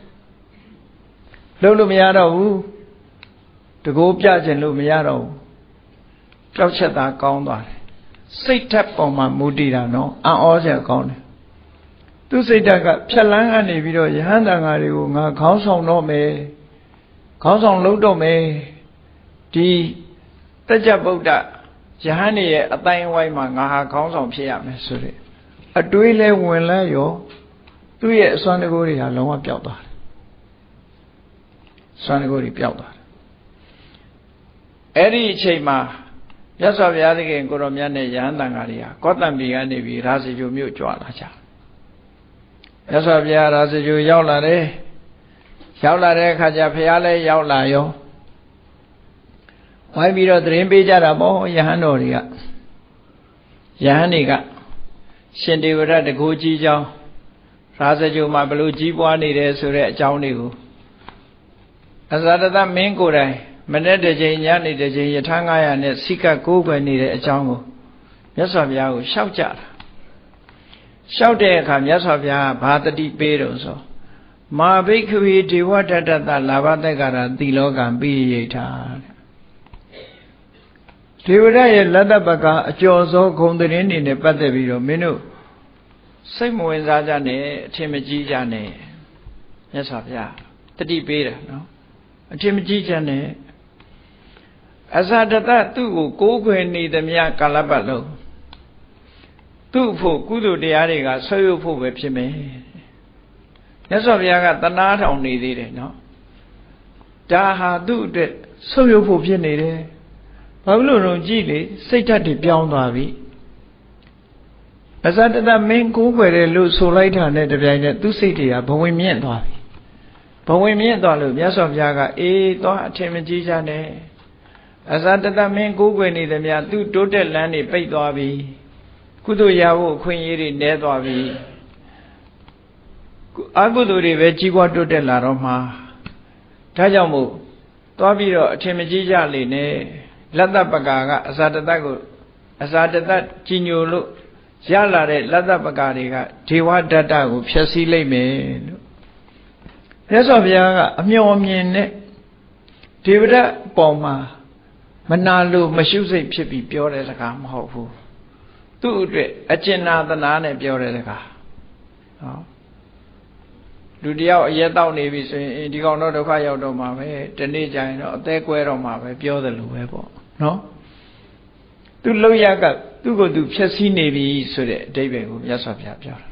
လုပ်လို့မရတော့ဘူးတကူပြချင်လို့မရတော့ဘူးပျောက်ချက်သားကောင်းသွားတယ်စိတ်ဓာတ်ပေါ်မှာမူတည်တာနော်အံ့ဩစရာကောင်းတယ်သူစိတ်ဓာတ်ကဖြက်လန်းကနေပြီးတော့ယဟန်တန်ဃာတွေကိုငါခေါင်းဆောင်တော့မယ်ခေါင်းဆောင်လုပ်တော့မယ်ဒီတကြဗုဒ္ဓယဟန်ရဲ့အတိုင်းဝိုင်းမှာငါဟာခေါင်းဆောင်ဖြစ်ရမယ်ဆိုတဲ့အတွေးလဲဝင်လဲရောသူ့ရဲ့အစွမ်းတကူတွေဟာလုံးဝပျောက်သွားတယ်စွမ်းတကူတွေပျောက်သွားတယ်အဲ့ဒီအချိန်မှာမြတ်စွာဘုရားသခင်ကိုရောမြတ်နဲ့ယဟန်တန်ဃာတွေဟာကောသံပီကနေပြီးရာဇဂိုမြို့ကြွလာကြမြတ်စွာဘုရားရာဇဂိုရောက်လာတယ်ရောက်လာတဲ့အခါကျဘုရားလည်းရောက်လာရောဝိုင်းပြီးတော့သတင်းပေးကြတာပေါ့ယဟန်တော်တွေကယဟန်တွေကရှင်တေဝရတကူကြီးเจ้าရာဇဂိုမှာဘလို့ကြီးပွားနေတယ်ဆိုတဲ့အကြောင်းတွေကိုအဇာတသမင်းကိုယ်တိုင်မနေ့တစ်ချိန်ညနေတစ်ချိန်ယထာငါးရာနဲ့စိကကိုးကွယ်နေတဲ့အကြောင်းကိုမြတ်စွာဘုရားကိုရှောက်ကြတာရှောက်တဲ့အခါမြတ်စွာဘုရားကဘာတတိပေးတော့ဆိုမာဘိက္ခဝေဒေဝတတ္တလာဘတက္ကရာတိလောကံပိယိထာဒေဝရရဲ့လက်သက်ပကအကျော်စောဂုံတရင်နေနဲ့ပတ်သက်ပြီးတော့မင်းတို့စိတ်မဝင်စားကြနဲ့အထင်မကြီးကြနဲ့မြတ်စွာဘုရားတတိပေးတယ်နော်အထင်မကြီးကြနဲ့အဇာတတသူ့ကိုကိုးကွယ်နေသမျှကာလပတ်လုံးသူ့ဖို့ကုသိုလ်တရားတွေကဆွေးရုပ်ဖို့ပဲဖြစ်မယ်မြတ်စွာဘုရားကတနာထောင်နေသေးတယ်နော်ဒါဟာသူ့အတွက်ဆွေးရုပ်ဖို့ဖြစ်နေတယ်ဘာလို့လို့ကြည့်လေစိတ်ဓာတ်တွေပြောင်းသွားပြီအဇာတတမင်းကိုးကွယ်တယ်လို့ဆိုလိုက်တာနဲ့တပြိုင်နက်သူ့စိတ်တွေကဘဝင်မြင့်သွားပြီဘဝင်မြင့်သွားလို့မြတ်စွာဘုရားကအေးသွားအထင်မကြီးကြနဲ့အဇာတတမင်းကိုးကွယ်နေသမျှသူ့တိုးတက်လန်းတွေပိတ်သွားပြီကုသိုလ်ရဖို့အခွင့်အရေးတွေနည်းသွားပြီအကုသိုလ်တွေပဲကြီးပွားတိုးတက်လာတော့မှဒါကြောင့်မို့သွားပြီးတော့အထင်မကြီးကြလေနဲ့လက်သက်ပကာကအဇာတတကိုအဇာတတကြီးညိုလို့ရလာတဲ့လက်သက်ပကာတွေကဒေဝဒတ္တကိုဖျက်ဆီးလိုက်မယ်လို့မြတ်စွာဘုရားကအမျှော်မြင်တဲ့ဒေဝဒတ်ပေါ်မှာမနာလို့မရှုစိတ်ဖြစ်ပြီးပြောတဲ့စကားမဟုတ်ဘူးသူ့အတွက်အကျဉ်းနာသနာနဲ့ပြောတဲ့စကားဟောလူတယောက်အရက်တောက်နေပြီဆိုရင်ဒီကောင်တော့ဒုက္ခရောက်တော့မှာပဲဒီနေ့ကျရင်တော့အသေးကွဲတော့မှာပဲပြောတယ်လို့ပဲပေါ့နော်သူလောက်ရကသူ့ကိုယ်သူဖြည့်ဆည်းနေပြီဆိုတဲ့အဓိပ္ပာယ်ကိုမြတ်စွာဘုရားပြောတာ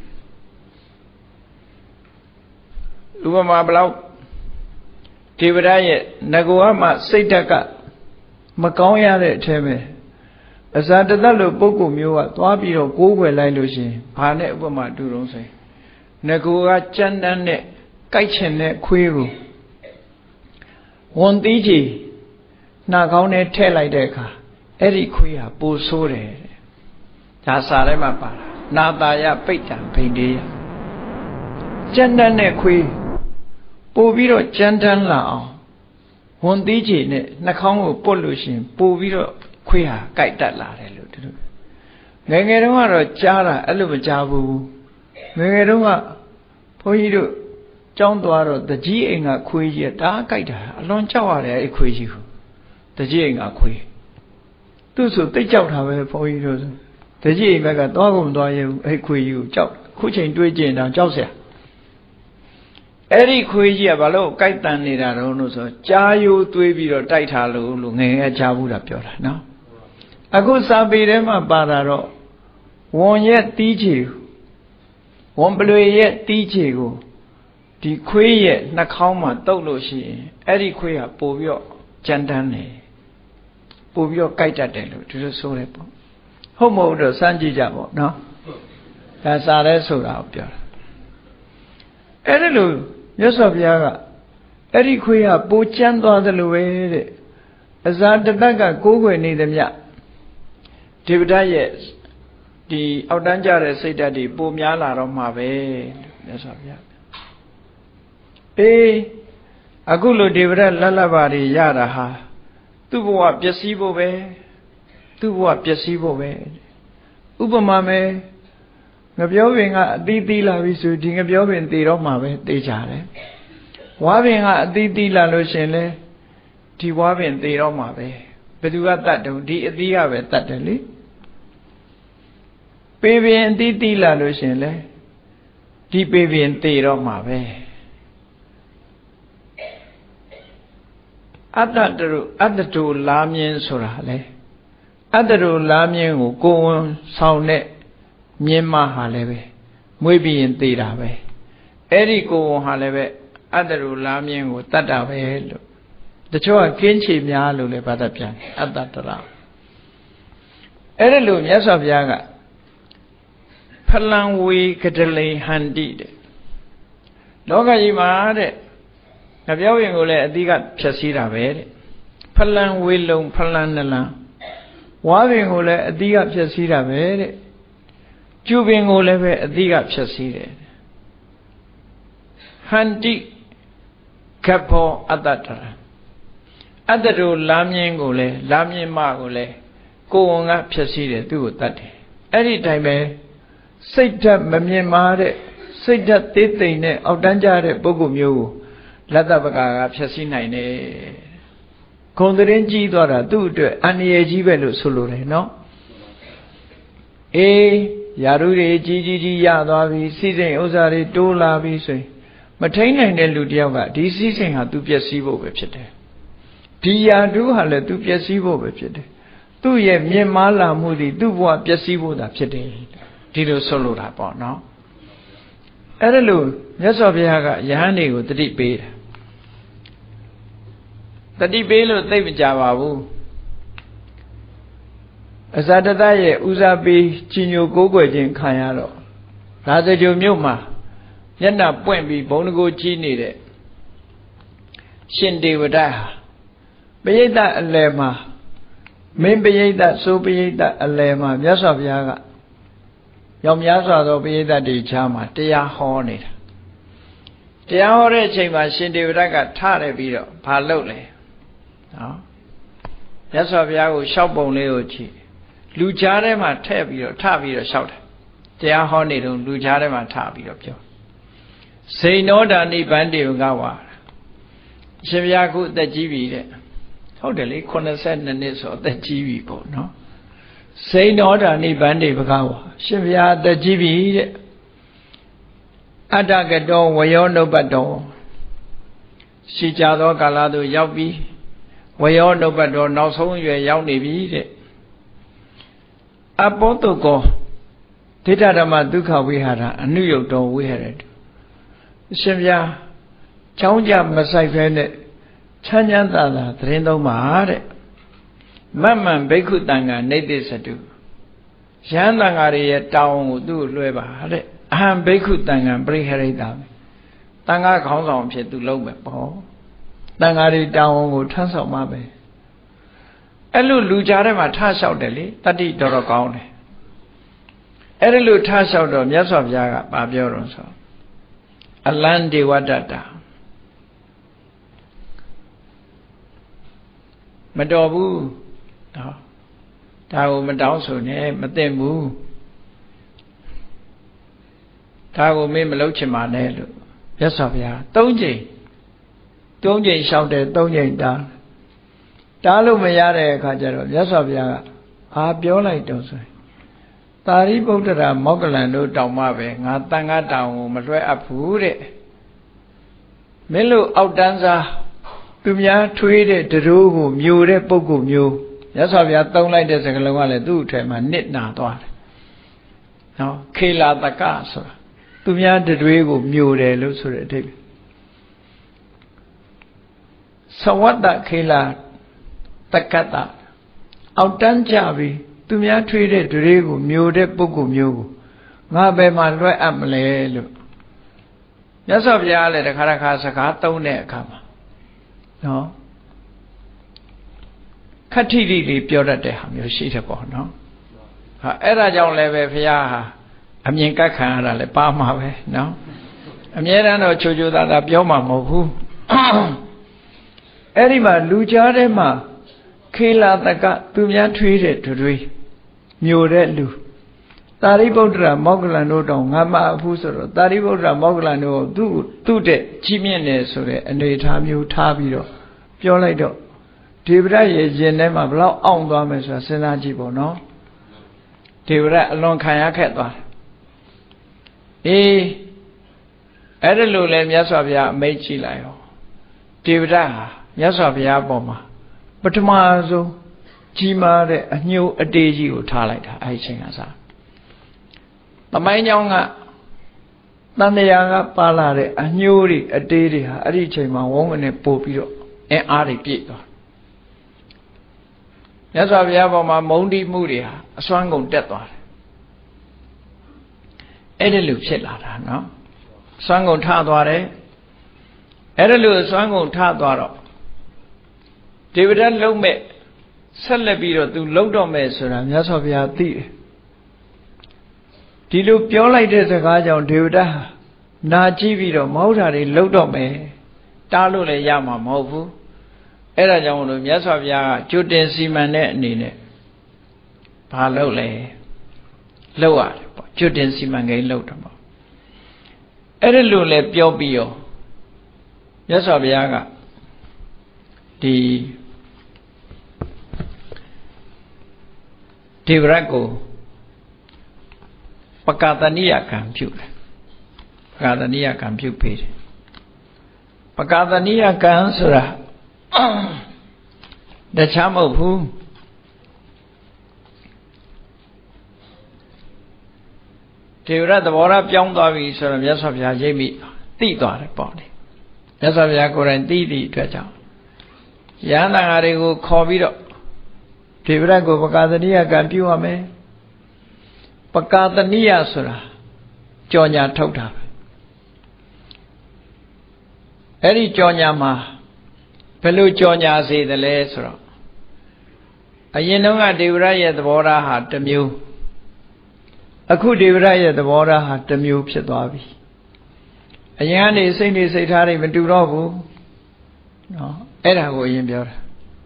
ဥပမာဘလောက်ဒေဝရရဲ့ငကိုကမှစိတ်ဓာတ်ကမကောင်းရတဲ့အထဲမှာအဇာတတလို့ပုဂ္ဂိုလ်မျိုးကသွားပြီးတော့ကိုးကွယ်လိုက်လို့ရှိရင်ဘာနဲ့ဥပမာတူတော့ဆိုရင်ငကိုကကြမ်းတမ်းနဲ့ကြိုက်ချင်တဲ့ခွေးကိုဝန်သီးကြီးနှာခေါင်းနဲ့ထည့်လိုက်တဲ့အခါအဲ့ဒီခွေးဟာပိုဆိုးတယ်ဒါစာထဲမှာပါတာနာတာယပိဋ္ဌံဘိန္ဒေယကြမ်းတမ်းတဲ့ခွေးပို့ပြီးတော့ကြမ်းတမ်းလာအောင်ဝန်သီးကြီးနဲ့နှာခေါင်းကိုပုတ်လို့ရှိရင်ပို့ပြီးတော့ခွေးဟာကြိုက်တတ်လာတယ်လို့တို့ငယ်ငယ်တုန်းကတော့ကြားတာအဲ့လိုမကြားဘူးငယ်ငယ်တုန်းကဘုန်းကြီးတို့ကျောင်းသွားတော့တကြီးအိမ်ကခွေးကြီးတားကြိုက်တာအလွန်ကြောက်ရတယ်အဲ့ခွေးကြီးကိုတကြီးအိမ်ကခွေးသူ့ဆိုတိတ်ကြောက်တာပဲဘုန်းကြီးတို့ဆိုတကြီးအိမ်ဘက်ကသွားကုန်သွားရဘူးအဲ့ခွေးကြီးကိုကြောက်ခုချိန်တွေးကြည့်ရင်တော့ကြောက်စရာအဲ့ဒီခွေးကြီးကဘာလို့ကြိုက်တန်နေတာတော့လို့ဆိုကြားယိုးသွေးပြီးတော့တိုက်ထားလို့လို့ငယ်ငယ်ကြားဘူးတာပြောတာနော်အခုစာပေထဲမှာပါတာတော့ဝန်ရဲ့တီးချေဝန်ပလွေရဲ့တီးချေကိုဒီခွေးရဲ့နှာခေါင်းမှာတုပ်လို့ရှိရင်အဲ့ဒီခွေးကပို့ပြီးတော့ကြမ်းတမ်းတယ်ပို့ပြီးတော့ကြိုက်တတ်တယ်လို့ဒီလိုဆိုရဲပေါ့ဟုတ်မဟုတ်တော့စမ်းကြည့်ကြပေါ့နော်ဒါစာရဲဆိုတာကိုပြောတာအဲ့ဒါလို့မြတ်စွာဘုရားကအဲ့ဒီခွေးကပိုကြမ်းသွားသလိုပဲတဲ့အဇာတတကကိုးကွယ်နေသမျှဒေဝဒရဲ့ဒီအောက်တန်းကြတဲ့စိတ်ဓာတ်တွေပိုများလာတော့မှာပဲမြတ်စွာဘုရားအေးအခုလိုဒေဝဒလတ်လတ်ပါတွေရတာဟာသူ့ဘဝပျက်စီးဖို့ပဲသူ့ဘဝပျက်စီးဖို့ပဲဥပမာမဲ့ငပြောပင်ကအသီးသီးလာပြီဆိုဒီငပြောပင်သေတော့မှာပဲသေချာတယ်ဝါပင်ကအသီးသီးလာလို့ရှင်လဲဒီဝါပင်သေတော့မှာပဲဘယ်သူကတတ်တုံဒီအသီးကပဲတတ်တယ်လေပေပင်အသီးသီးလာလို့ရှင်လဲဒီပေပင်သေတော့မှာပဲအတ္တတုအတ္တတုလာမြင်ဆိုတာလေအတ္တတုလာမြင်ကိုကိုယ်ဝန်ဆောင်တဲ့မြင်မှဟာလည်းပဲမွေးပြီးရင်သေတာပဲအဲ့ဒီကိုယ်ဝန်ဟာလည်းပဲအတ္တတုလာမြင်ကိုတတ်တာပဲလို့တချို့ကကင်းချေများလို့လည်းဘာသာပြန်အတ္တတရအဲ့ဒါလို့မြတ်စွာဘုရားကဖလံဝေကတလိဟန္တိတဲ့လောကကြီးမှာတဲ့ငပြောရင်ကိုလည်းအတိကဖြည့်စည်းတာပဲတဲ့ဖလံဝေလုံဖလံနလံဝါပင်ကိုလည်းအတိကဖြည့်စည်းတာပဲတဲ့ကျူပင်ကိုလည်းပဲအတိကဖြည့်စည်းတယ်ဟန္တိကဘောအတ္တတရအတ္တတို့လာမြင်ကိုလည်းလာမြင်မကိုလည်းကိုယ်ဝန်ကဖြည့်စည်းတယ်သူ့ကိုတတ်တယ်အဲ့ဒီတိုင်းပဲစိတ်ဓာတ်မမြင်မာတဲ့စိတ်ဓာတ်သေးသိမ့်တဲ့အောက်တန်းကြတဲ့ပုဂ္ဂိုလ်မျိုးကိုလတ္တပကာကဖြည့်ဆည်းနိုင်တယ်။ခုံတရင်ကြီးသွားတာသူ့အတွက်အန္တရာယ်ကြီးပဲလို့ဆိုလိုတယ်နော်။အေးယာရုတွေကြီးကြီးကြီးရသွားပြီစီးစိမ်ဥစ္စာတွေတိုးလာပြီဆိုရင်မထိန်နိုင်တဲ့လူတယောက်ကဒီစီးစိမ်ဟာသူပျက်စီးဖို့ပဲဖြစ်တယ်။ဒီယာရုဟာလည်းသူပျက်စီးဖို့ပဲဖြစ်တယ်။သူ့ရဲ့မြင်မာလာမှုတွေသူ့ဘဝပျက်စီးဖို့သာဖြစ်တယ်။ဒီလိုဆိုလိုတာပေါ့နော်။အဲ့ဒါလို့မြတ်စွာဘုရားကယဟန်တွေကိုတတိပေးတယ်တတိပေးလို့သိမကြပါဘူးအဇာတတရဲ့ဦးစားပေးကြီးညိုကိုးကွယ်ခြင်းခံရတော့ရာဇဂိုမြို့မှာမျက်နှာပွင့်ပြီးဘုံတကိုကြီးနေတဲ့ရှင်ဒေဝဒတ်ဟာပရိသတ်အလယ်မှာမင်းပရိသတ်စိုးပရိသတ်အလယ်မှာမြတ်စွာဘုရားကရောင်များစွာသောပရိသတ်တွေချားမှာတရားဟောနေတာတရားဟောတဲ့အချိန်မှာရှင်ဒေဝဒတ်ကထရပြီးတော့ဘာလုပ်လဲနော်မြတ်စွာဘုရားကိုရှောက်ပုံလေးကိုကြည့်လူကြားထဲမှာထည့်ပြီးတော့ထပြီးတော့ရှောက်တယ်တရားဟောနေတော့လူကြားထဲမှာထပြီးတော့ပြောစိန်နောဒာနိဗ္ဗန္တိကဝါအရှင်ဘုရားခုအသက်ကြီးပြီတဲ့ဟုတ်တယ်လေခုနှစ်ဆယ်နှစ်နှစ်ဆိုအသက်ကြီးပြီပေါ့နော်စိန်နောဒာနိဗ္ဗန္တိဘဂဝါရှင်ဘုရားအသက်ကြီးပြီတဲ့အတ္တကတောဝယောနုပ္ပတောရှိကြသောကာလသို့ရောက်ပြီးဝယောနုပ္ပတောနောက်ဆုံးရွယ်ရောက်နေပြီတဲ့ Apotoko Titadama Duka Vihara, a New York door we had it. Simya Chauja Masai Vene Chanyandala, Trendo Mahare Mamma Bekutanga, Nede Satu Shandangari town do Lueva, Ham Bekutanga, Breheredam Tanga Kong to Lobe Paul Tangari down would transfer Mabe Elu Lujarema Tash out Delhi, Tati Dorocone Elu Tash out of Yas of Yaga, Babioronso Alandi Wadata Madobu Tao Madauso, ne, Matemu Tao me Melochima Nelu, Yas of Ya, Tonji Tonji shouted, Tonji down. Dalu Mayare Kajaro, Yas of Ya, Ah Biola Dosa. Tari Bodara Mogalando Daumabe, Natanga Down, Madre Apure Melu Outdanza Pumia tweeted the Rugu, Mure Pogu Mu. Yas of Ya don't like the Sakalawale do to my knit now. No, Kila the castle. Pumia the Rugu, Mure, Lucid. So what that Kila Takata Outdan Javi, Tumia treated Rigu, Mude Pugu Mu, Mabe Malwe Amle. Yes, of Yale, the Karakasaka, don't come. No Katiri, Pura de Ham, you see upon no. Era John Leve Fiaha, Aminka Kana, Le Palma, no. Amira no Chuju that Bioma Mohu. Erima Lujarema Kila Taka Tumia treated to do Mure Lu Taribodra Moglano don Hama Pusoro Taribodra Moglano do do de Chimene Sore and the time you tabiro Piolado Tibra is Yenema Blau on Domesa Senajibo no Tibra along Kayaketwa E Edelu Lem Yasavia Mechi Layo Tibra Yes, of Yaboma. But tomorrow, Jima, a new a day you talent, I sing as a. The main younger Nandayanga Palare, a new a day, a rich man, woman, a popio, and Ari Pito. Yes, of Yaboma, Mondi Muria, a swan on death one. Edelu Chilada, no? Swan on Tadware. Edelu swan on Tadwaro. David and Lome, Salabiro to Lodome, Yas of Yati. Dilu Piola is a gajon, David, Najiviro, Motari, Lodome, Talule Yama Movu, Erajon, Yas of Ya, Juden Simane Nine, Palole, Loa, Juden Simane Lodamo. Erelule Piobio, Yas of Yaga, the Tivrago Pakatania compute Pakatania compute page Pakatania cancera the charm of who Tivra the Vora Pyong Davi sort of Yasavia Jami Tito body Yasavia Koran Titi Trecha Yana Arego Covido Tivrago Pakatania Campuame Pakatania Sura Jonya Tota Eri Jonya Ma Pelu Jonya say the lesser A Yenonga Divraya the Vora had the mew A coup Divraya the Vora had the mew Psetavi A Yanni Saint is a Tari Venturovu No Era William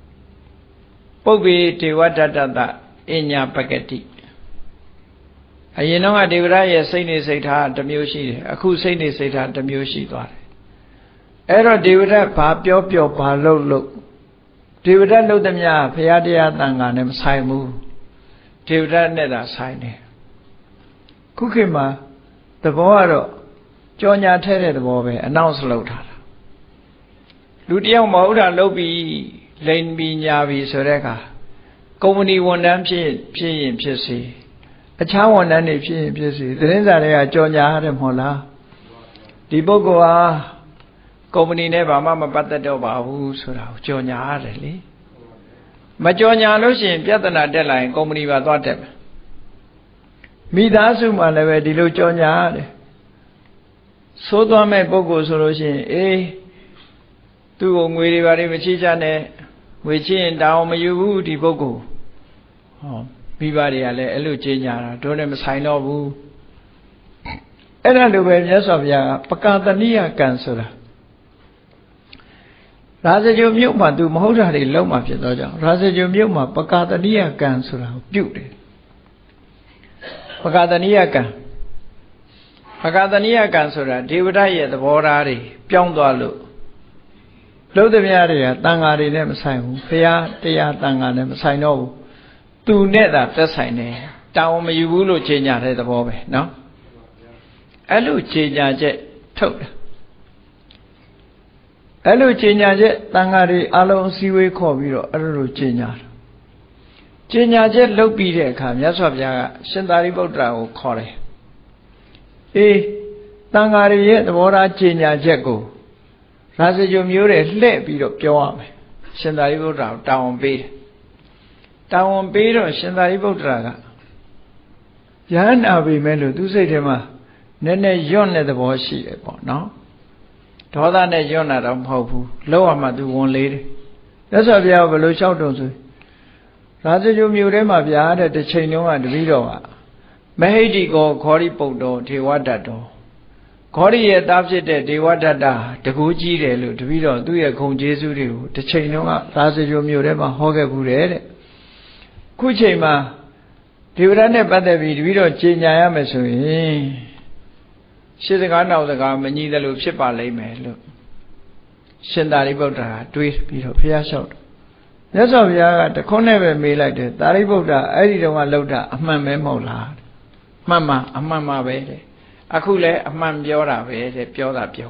Pobi Tiwatata Inya Pagati. A Yenonga Divraya Saint is a tar the mushi, a coup Saint is a tar the mushi. Era Divida Papio Pio Palo look. Divida look them ya, Piadia Nanganem Saimu. Divida Neda Saini. Kukima, the Boaro, Jonya Terre the Bobe, announced Lota. Ludiam Mauda Lobi. Lane be Yavi Soreka ကုမ္ပဏီဝန်ထမ်းဖြစ်ဖြစ်ရင်ဖြစ်စီအခြားဝန်ထမ်းတွေဖြစ်ရင်ဖြစ်စီသတင်းစာတွေကကြော်ညာရတယ်မဟုတ်လားဒီပုဂ္ဂိုလ်ဟာကုမ္ပဏီနဲ့ဘာမှမပတ်သက်တော့ပါဘူးဆိုတာကိုကြော်ညာရတယ်လေမကြော်ညာလို့ရှိရင်ပြဿနာတက်လာရင်ကုမ္ပဏီပါသွားတက်မယ်မိသားစုမှလည်းပဲဒီလိုကြော်ညာရတယ်သိုးသွားမဲ့ပုဂ္ဂိုလ်ဆိုလို့ရှိရင်အေးသူ့ကိုငွေတွေဘာတွေမချိချနဲ့ငွေချိရင်တောင်းမယူဘူးဒီပုဂ္ဂိုလ်ဟောမိဘတွေကလည်းအဲ့လိုကြေညာတာတို့နဲ့မဆိုင်တော့ဘူးအဲ့ဒါလိုပဲမြတ်စွာဘုရားကပကာတနိယကံဆိုတာရာဇဂိုမြို့မှာသူမဟုတ်တာတွေလုံးမှာဖြစ်တော့ကြောင့်ရာဇဂိုမြို့မှာပကာတနိယကံဆိုတာကိုပြုတ်တယ်ပကာတနိယကံပကာတနိယကံဆိုတာဒေဝဒရဲ့သဘောထားတွေပြောင်းသွားလို့လုံးသမျှတွေကတန်ဃာတွေနဲ့မဆိုင်ဘူးဘုရားတရားတန်ဃာနဲ့မဆိုင်တော့ဘူးသူနဲ့သာသက်ဆိုင်တယ်တောင်းမယူဘူးလို့ခြေညာတဲ့သဘောပဲเนาะအဲ့လိုခြေညာချက်ထုတ်တယ်အဲ့လိုခြေညာချက်တန်ဃာတွေအလုံးအစည်းအဝေးခေါ်ပြီးတော့အဲ့လိုခြေညာတယ်ခြေညာချက်လုပ်ပြီးတဲ့အခါမြတ်စွာဘုရားကရှင်သာရိပုတ္တရာကိုခေါ်တယ်အေးတန်ဃာတွေရဲ့သဘောထားခြေညာချက်ကိုရာဇဂိုမျိုးတွေလှည့်ပြီးတော့ပြောရမယ်ရှင်သာရိပုတ္တရာကိုတောင်းပေးတယ်တောင်းပေးတော့ရှင်သာရိပုတ္တရာကယဟန်နာပြီမဲ့လို့သူစိတ်ထဲမှာနည်းနည်းယွန့်တဲ့သဘောရှိတယ်ပေါ့နော်ဒေါသနဲ့ယွန့်တာတော့မဟုတ်ဘူးလောက်ရမှသူဝန်လေးတယ်မြတ်စွာဘုရားကဘယ်လိုလျှောက်တုံဆိုရာဇဂိုမျိုးထဲမှာဗျာတဲ့တစ်ချိန်လုံးကတပည့်တော်ကမဟိတိကောခောရိပုတ္တောဒေဝတ္တတော်ခောရိရဲ့သားဖြစ်တဲ့ဒေဝတ္တတတကူကြီးတယ်လို့တပည့်တော်သူ့ရဲ့ဂုဏ်ကျေးဇူးတွေကိုတစ်ချိန်လုံးကရာဇဂိုမျိုးထဲမှာဟောခဲ့ဘူးတဲ့ခုချိန်မှာဒေဝရတ်နဲ့ပတ်သက်ပြီးတပည့်တော်ကြေညာရမယ်ဆိုရင်ရှင်းစကားနောက်စကားမညီတယ်လို့ဖြစ်ပါလိမ့်မယ်လို့ရှင်သာရိပုတ္တရာတွေးပြီးတော့ဘုရားလျှောက်တယ်မြတ်စွာဘုရားကတခွန်းနဲ့ပဲမေးလိုက်တယ်သာရိပုတ္တရာအဲ့ဒီတုန်းကလှုပ်တာအမှန်ပဲမဟုတ်လားမှန်မှအမှန်မှပဲတဲ့အခုလည်းအမှန်ပြောတာပဲတဲ့ပြောတာပြော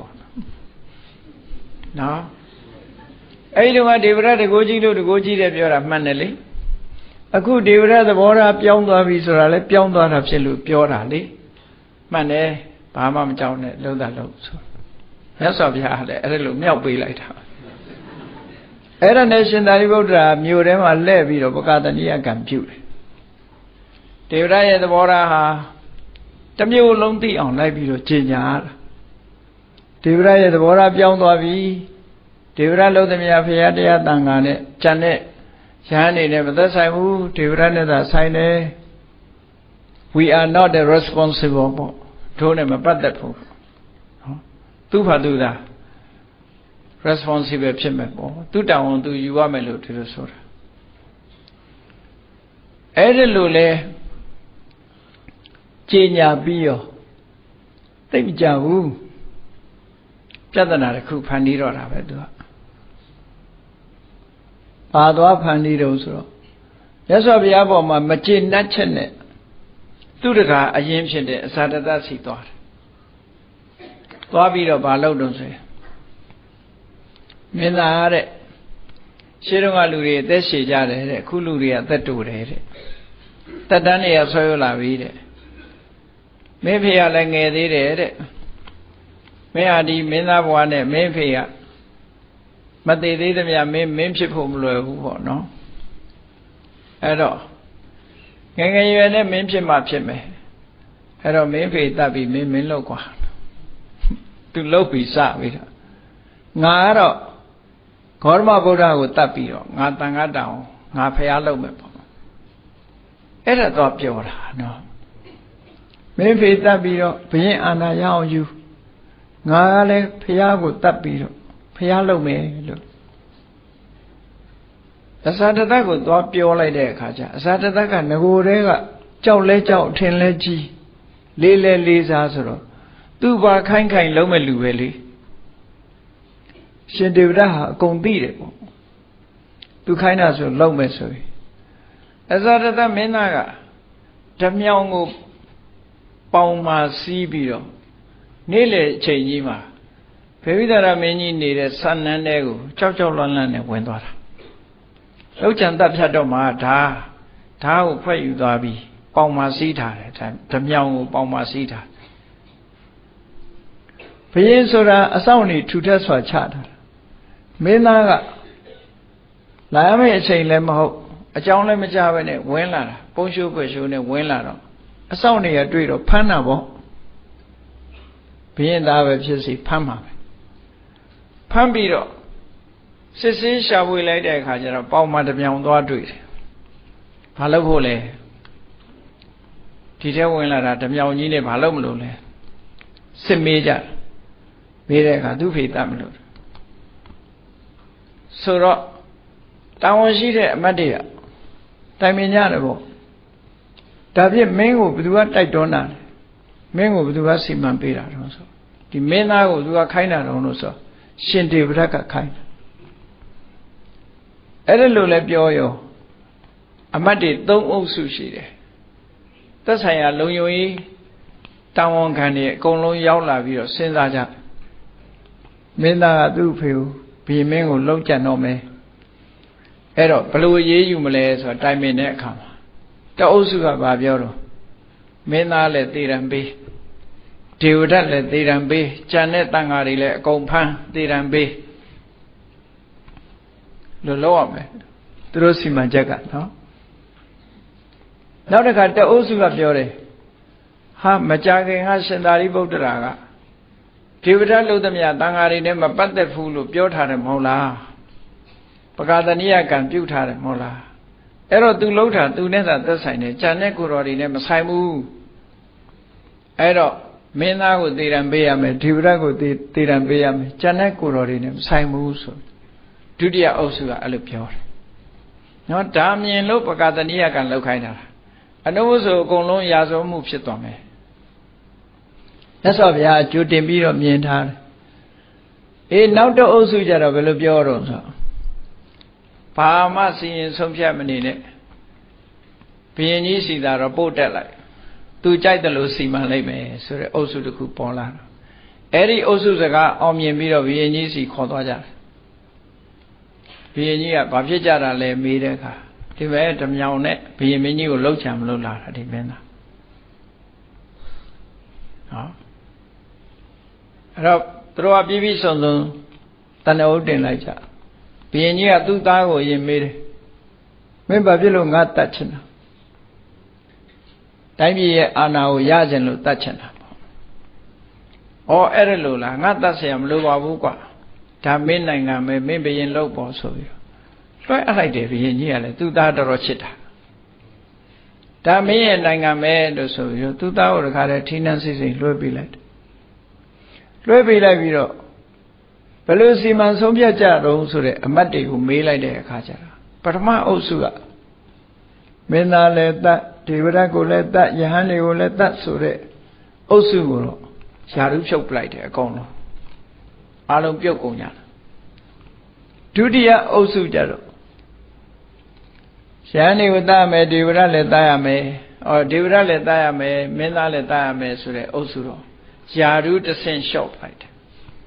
နော်အဲ့ဒီတုန်းကဒေဝရတ်တကိုးကြီးလို့တကိုးကြီးတယ်ပြောတာမှန်တယ်လေအခုဒေဝရသဘောထားပြောင်းသွားပြီဆိုတာလဲပြောင်းသွားတာဖြစ်လို့ပြောတာလေမှန်တယ်ဘာမှမကြောက်နဲ့လုံးတာလုံးဆိုမြတ်စွာဘုရားလည်းအဲ့ဒါလိုမြောက်ပေးလိုက်တာအဲ့ဒါနဲ့ရှင်သာရိပုတ္တရာမြို့ထဲမှာလှည့်ပြီးတော့ပကာတနိယကံပြုတယ်ဒေဝရရဲ့သဘောထားဟာတစ်မြို့လုံးသိအောင်လိုက်ပြီးတော့ကြေညာတာဒေဝရရဲ့သဘောထားပြောင်းသွားပြီဒေဝရလုံးသမျှဘုရားတရားတန်ခါနဲ့ကျန်တဲ့ရဟန်းနေနဲ့မသက်ဆိုင်ဘူးဒေဝရနဲ့သာဆိုင်တယ် we are not the responsible ပေါ့တို့နဲ့မပတ်သက်ဘူးနော်သူ့ဘာသူသာ responsible ဖြစ်မယ်ပေါ့သူတောင်းဝန်သူယူရမယ်လို့ဒီလိုဆိုတာအဲ့ဒီလိုလဲကြေညာပြီးရောသိမကြဘူးပြဿနာတစ်ခုဖန်တီးတော့တာပဲသူကပါသွားဖန်တီးတော့ဆိုတော့မြတ်စွာဘုရားပေါ်မှာမကျေနပ်ချက်နဲ့သူတကာအရင်ဖြစ်တဲ့အဇာတတစီသွားတယ်သွားပြီးတော့ဘာလုပ်တော့ဆိုရင်မင်းသားတဲ့ရှင်းတော့ကလူတွေအသက်ရှည်ကြတယ်တဲ့အခုလူတွေကအသက်တိုတယ်တဲ့တက်တန်းတွေကဆွဲရလာပြီတဲ့မင်းဖေကလည်းငယ်သေးတယ်တဲ့မင်းဟာဒီမင်းသားဘဝနဲ့မင်းဖေကမသေးသေးသမျှမင်းမင်းဖြစ်ဖို့မလွယ်ဘူးပေါ့နော်အဲ့တော့ငယ်ငယ်ရွယ်နဲ့မင်းဖြစ်မှဖြစ်မယ်အဲ့တော့မင်းဖေတတ်ပြီးမင်းမင်းလောက်กว่าသူလောက်ပြီးစပြီးတော့ငါကတော့ဂေါရမဗုဒ္ဓကိုတတ်ပြီးတော့ငါတန်ခါတောင်ငါဖျားလောက်မယ်ပေါ့အဲ့ဒါတော့ပြောတာနော်မင်းဖေတတ်ပြီးတော့ဘုရင်အာဏာရအောင်ယူငါကလည်းဖျားကိုတတ်ပြီးတော့ဖျားလုပ်မယ်လို့အစာတတကိုသွားပြောလိုက်တဲ့အခါကျအစာတတကငကိုတဲကကြောက်လဲကြောက်ထင်လဲကြီးလေးလဲလေးစားဆိုတော့သူ့ဘာခိုင်းခိုင်လုံးမဲ့လူပဲလေရှင်ဒေဝရဟာအကုန်သိတယ်ပေါ့သူခိုင်းတာဆိုလုံးမဲ့ဆိုရင်အစာတတမင်းသားကဓမြောင်ကိုပေါင်မှာစီးပြီးတော့နေ့လေအချိန်ကြီးမှာဘေဝိဒရာမင်းကြီးနေတဲ့ဆန်နန်းတဲကိုကြောက်ကြောက်လန့်လန့်နဲ့ဝင်သွားတာလောက်ချန်တပ်ဖြတ်တော့မှဓာဓာကိုဖွဲ့ယူသွားပြီးပေါင်မာစီးထားတယ်ဓမြောင်ကိုပေါင်မာစီးထားဘုရင်ဆိုတာအဆောင်နေထူထပ်စွာချတာမင်းသားကလာရမယ့်အချိန်လည်းမဟုတ်အကြောင်းလည်းမကြဘဲနဲ့ဝင်လာတာပုံရှိုးခွေရှိုးနဲ့ဝင်လာတော့အဆောင်နေရတွေ့တော့ဖမ်းတာပေါ့ဘုရင်သားပဲဖြစ်စီဖမ်းမှာပဲဖမ်းပြီးတော့စစ်ဆေးရှာဖွေလိုက်တဲ့အခါကျတော့ပေါင်မာတစ်မြောင်သွားတွေ့တယ်ဘာလို့ဖို့လဲဒီထဲဝင်လာတာတစ်မြောင်ကြီးနဲ့ဘာလို့မလို့လဲစစ်မေးကြမေးတဲ့အခါသူ့ဖေတတ်မလို့ဆိုတော့တာဝန်ရှိတဲ့အမတ်တွေကတိုင်ပင်ကြတယ်ပေါ့ဒါဖြင့်မင်းကိုဘယ်သူကတိုက်တွန်းတာလဲမင်းကိုဘယ်သူကစီမံပေးတာတော့ဆိုဒီမင်းသားကိုသူကခိုင်းတာတော့လို့ဆိုရှင်တေဝရတ်ကခိုင်းတာအဲ့ဒါလို့လည်းပြောရောအမတ်တွေသုံးအုပ်စုရှိတယ်သက်ဆိုင်ရာလုံယုံရေးတာဝန်ခံတွေအကုန်လုံးရောက်လာပြီးတော့စဉ်းစားကြမင်းသားကသူ့ဖေကိုဘီမင်းကိုလုံးကြံတော့မယ်အဲ့တော့ဘယ်လိုရေးယူမလဲဆိုတော့တိုင်ပင်တဲ့အခါမှာတအုပ်စုကဘာပြောတော့မင်းသားလည်းသေရန်ပေးဒေဝဒတ်လည်းသေရန်ပေးကြံတဲ့တန်ဃာတွေလည်းအကုန်ဖမ်းသေရန်ပေးလို့လောက်ရမယ်သူတို့စီမံချက်ကနော်နောက်တစ်ခါတအုပ်စုကပြောတယ်ဟာမကြခင်ကရှင်သာရိပုတ္တရာကဒေဝဒတ်လို့သမျှတန်ဃာတွေနဲ့မပတ်သက်ဘူးလို့ပြောထားတယ်မဟုတ်လားပကာသနိယကံပြုထားတယ်မဟုတ်လားအဲ့တော့ तू လှုပ်တာ तू နဲ့သာသက်ဆိုင်တယ်ဂျန်တဲ့ကိုတော်တွေနဲ့မဆိုင်ဘူးအဲ့တော့မင်းသားကိုသေရန်ပေးရမယ်ဒေဝဒတ်ကိုသေသေရန်ပေးရမယ်ဂျန်တဲ့ကိုတော်တွေနဲ့မဆိုင်ဘူးဆိုဒုတိယအုပ်စုကအဲ့လိုပြောတယ်နော်ဒါမြင်လို့ပကာသနိယကံလှုပ်ခိုင်းတာအနုဆိုအကုန်လုံးရာဇဝမှုဖြစ်သွားမယ်မြတ်စွာဘုရားအကျိုးတင်ပြီးတော့မြင်ထားတယ်အေးနောက်တော့အုပ်စုကြတော့ဘယ်လိုပြောတော့ဆိုဘာမှစီရင်ဆုံးဖြတ်မနေနဲ့ဘုရင်ကြီးစီသာတော့ပို့တက်လိုက်သူကြိုက်တယ်လို့စီမံလိုက်မယ်ဆိုတဲ့အုပ်စုတစ်ခုပေါ်လာတော့အဲ့ဒီအုပ်စုစကားအောင်မြင်ပြီးတော့ဘုရင်ကြီးစီခေါ်သွားကြတယ်ဘုရင်ကြီးကဘာဖြစ်ကြတာလဲမေးတဲ့အခါဒီပဲဓမြောင်နဲ့ဘုရင်မင်းကြီးကိုလှုပ်ချံမလို့လာတာဒီမင်းသားဟောအဲ့တော့သူတို့ကပြီးပြီးစုံစုံတဏှာဥတင်လိုက်ကြဘုရင်ကြီးကသူ့သားကိုရင်မေးတယ်မင်းဘာဖြစ်လို့ငါတတ်ချင်တာတိုင်းပြည်ရဲ့အာဏာကိုရချင်လို့တတ်ချင်တာပေါ့ဩအဲ့ဒါလို့လားငါတတ်เสียမလို့ပါဘူးကွာဒါမင်းနိုင်ငံပဲမင်းဘုရင်လုပ်ပေါ်ဆိုပြီးလွှဲအပ်လိုက်တယ်ဘုရင်ကြီးကလည်းသူ့သားတော်တော်ချစ်တာဒါမင်းရဲ့နိုင်ငံပဲလို့ဆိုပြီးသူ့သားကိုတခါတည်းထိနှန်းစိတ်စိတ်လွှဲပေးလိုက်တယ်လွှဲပေးလိုက်ပြီးတော့ဘယ်လိုစီမံဆုံးဖြတ်ကြတော့ဆိုတဲ့အမတ်တွေကိုမေးလိုက်တဲ့အခါကျတော့ပထမအုပ်စုကမင်းသားလည်းတတ်ဒေဝရတ်ကိုလည်းတတ်ယဟန်တွေကိုလည်းတတ်ဆိုတဲ့အုပ်စုကိုတော့ယာရုဖြုတ်ပလိုက်တယ်အကုန်လုံးအားလုံးပြုတ်ကုန်ကြတယ်ဒုတိယအုပ်စုကြတော့ယဟန်တွေကိုတတ်ရမယ်ဒေဝရတ်လည်းတတ်ရမယ်အော်ဒေဝရတ်လည်းတတ်ရမယ်မင်းသားလည်းတတ်ရမယ်ဆိုတဲ့အုပ်စုတော့ယာရုတစ်ဆင့်လျှော့လိုက်တယ်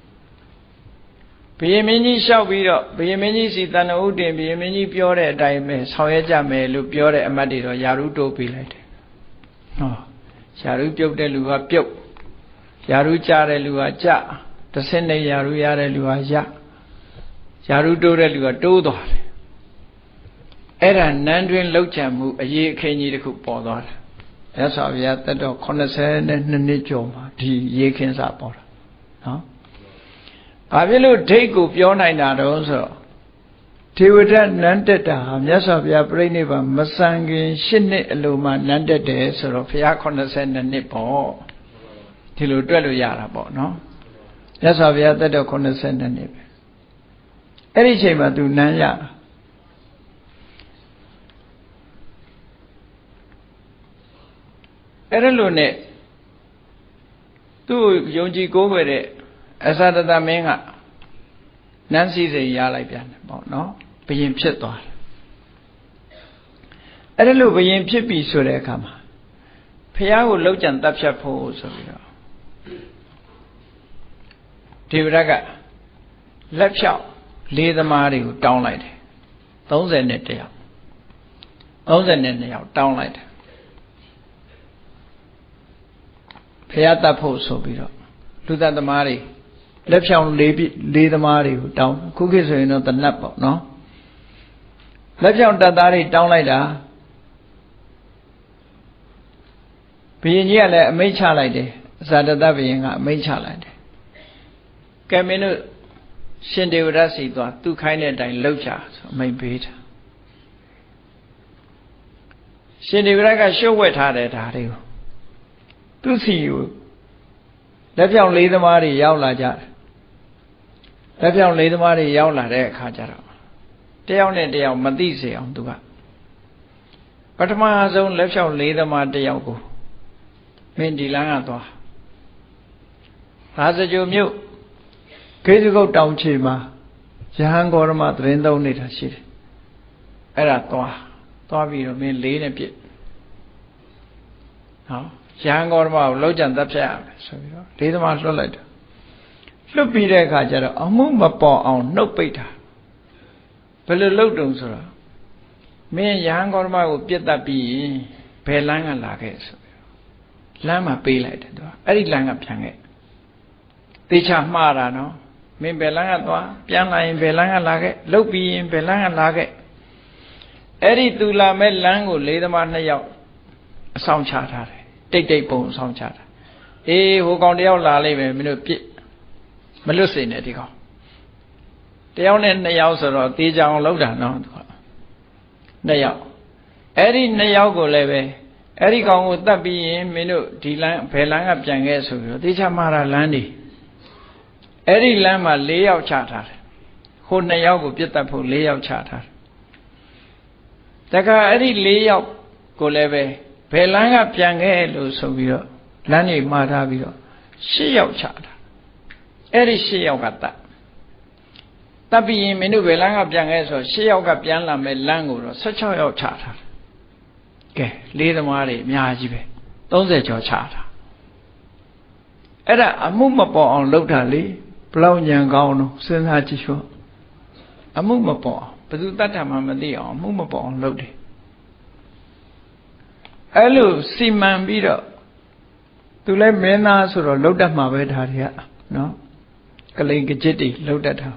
ဘုရင်မင်းကြီးလျှောက်ပြီးတော့ဘုရင်မင်းကြီးစီတဏှာဥတင်ဘုရင်မင်းကြီးပြောတဲ့အတိုင်းပဲဆောင်ရွက်ကြမယ်လို့ပြောတဲ့အမတ်တွေတော့ယာရုတိုးပေးလိုက်တယ်ဟောယာရုပြုတ်တဲ့လူကပြုတ်ယာရုကြားတဲ့လူကကြားတစ်ဆင့်နဲ့ယာရုရတဲ့လူကရယာရုတိုးတဲ့လူကတိုးသွားတယ်အဲ့ဒါနန်းတွင်လှုပ်ချံမှုအရေးအခင်းကြီးတစ်ခုပေါ်သွားတယ်မြတ်စွာဘုရားတက်တော့ခုနှစ်ဆယ်နဲ့နှစ်နှစ်ကျော်မှာဒီရေးခင်းစာပေါ်တာနော်ဘာဖြစ်လို့ဒိတ်ကိုပြောနိုင်တာတော့ဆိုတော့ဒေဝဒတ်နန်းတက်တာဟာမြတ်စွာဘုရားပြိဋိဘံမစံခင်ရှစ်နှစ်အလိုမှနန်းတက်တယ်ဆိုတော့ဘုရားခုနှစ်ဆယ်နှစ်ပေါ့ဒီလိုတွက်လို့ရတာပေါ့နော်မြတ်စွာဘုရားတက်တော့ခုနှစ်ဆယ်နှစ်ပဲအဲ့ဒီအချိန်မှာသူနန်းရတာအဲ့ဒါလို့နဲ့သူ့ယုံကြည်ကိုးကွယ်တဲ့အသဒ္ဒတမင်းကနန်းစည်းစိမ်ရလိုက်ပြန်တယ်ပေါ့နော်ဘုရင်ဖြစ်သွားတယ်အဲ့ဒါလို့ဘုရင်ဖြစ်ပြီဆိုတဲ့အခါမှာဖះကိုလှုပ်ကြံတပ်ဖြတ်ဖို့ဆိုပြီးတော့ဒေဝရတ်ကလက်ဖြောက်လေးသမားတွေကိုတောင်းလိုက်တယ်သုံးဆယ်နဲ့တစ်ယောက်သုံးဆယ်နဲ့နှစ်ယောက်တောင်းလိုက်တယ်ဖះတတ်ဖို့ဆိုပြီးတော့လူသက်သမားတွေလက်ဖြောင်းလေးလေးသမားတွေကိုတောင်းခုခေတ်ဆိုရင်တော့တနတ်ပေါ့နော်လက်ဖြောင်းတတ်သားတွေတောင်းလိုက်တာဘုရင်ကြီးကလည်းအမိန့်ချလိုက်တယ်ဇာတတဘုရင်ကအမိန့်ချလိုက်တယ်ကဲမင်းတို့ရှင်ဒေဝရစီသွားသူခိုင်းတဲ့အတိုင်းလှုပ်ကြဆိုအမိန့်ပေးတာရှင်ဒေဝရကရှုပ်ဝက်ထားတယ်ဒါတွေကိုသူစီကိုလက်ဖြောင်းလေးသမားတွေရောက်လာကြတယ်လက်ဖြောင်းလေးသမားတွေရောက်လာတဲ့အခါကျတော့တယောက်နဲ့တယောက်မသိစေအောင်သူကပထမဆုံးလက်ဖြောင်းလေးသမားတယောက်ကိုမင်းဒီလမ်းကသွားရာဇဂိုမြို့ခေစုကုတ်တောင်ချေမှာယဟန်ဂေါရမသတင်းသုံးနေတာရှိတယ်အဲ့ဒါသွားသွားပြီးတော့မင်းလေးနဲ့ပြစ်ဟောယဟန်ဂေါရမကိုလောက်ကြံတပ်ဖြတ်ရမယ်ဆိုပြီးတော့လေးသမားလွတ်လိုက်တယ်လွတ်ပြီးတဲ့အခါကျတော့အမှုမပေါ်အောင်နှုတ်ပိတ်တာဘယ်လိုလုပ်တုံဆိုတော့မင်းယဟန်ဂေါရမကိုပြစ်တတ်ပြီးရင်ဘယ်လမ်းကလာခဲ့ဆိုပြီးတော့လမ်းမှာပေးလိုက်တယ်သူကအဲ့ဒီလမ်းကပြန်ခဲ့တေချာမှားတာနော်မင်းဘယ်လမ်းကသွားပြန်လာရင်ဘယ်လမ်းကလာခဲ့လုတ်ပြီးရင်ဘယ်လမ်းကလာခဲ့အဲ့ဒီသူလာမဲ့လမ်းကိုလေးသမားနှစ်ယောက်အဆောင်ချထားတယ်တိတ်တိတ်ပုံအဆောင်ချတာအေးဟိုကောင်တယောက်လာလိမ့်မယ်မင်းတို့ပြစ်မလွတ်စေနဲ့ဒီကောင်တယောက်နဲ့နှစ်ယောက်ဆိုတော့တေးကြအောင်လောက်တာနော်သူကနှစ်ယောက်အဲ့ဒီနှစ်ယောက်ကိုလည်းပဲအဲ့ဒီကောင်ကိုတတ်ပြီးရင်မင်းတို့ဒီလမ်းဘယ်လမ်းကပြန်ခဲ့ဆိုပြီးတော့တေးချမှားတာလမ်းနေအဲ့ဒီလမ်းမှာ၄ယောက်ချထားတယ်ဟိုနှစ်ယောက်ကိုပြစ်တတ်ဖို့၄ယောက်ချထားတယ်တခါအဲ့ဒီ၄ယောက်ကိုလည်းပဲဘယ်လမ်းကပြန်ခဲ့လို့ဆိုပြီးတော့လမ်းကြီးမှားထားပြီးတော့၈ယောက်ချတာအဲ့ဒီ၈ယောက်ကတတ်တတ်ပြီးရင်မင်းတို့ဘယ်လမ်းကပြန်ခဲ့ဆို၈ယောက်ကပြန်လာမဲ့လမ်းကိုတော့၁၆ယောက်ချထားတယ်ကဲလေးသမားတွေအများကြီးပဲ၃၀ကျော်ချတာအဲ့ဒါအမှုမပေါ်အောင်လုပ်တာလေဘလောက်ညံကောင်းတော့စဉ်းစားကြည့်ရောအမှုမပေါ်အောင်ဘယ်သူတတ်တာမှမသိအောင်အမှုမပေါ်အောင်လုပ်တယ်အဲ့လိုစီမံပြီးတော့သူလည်းမင်းသားဆိုတော့လှုပ်တတ်မှာပဲဒါတွေကနော်ကလိန်ကကြစ်တွေလှုပ်တတ်တာ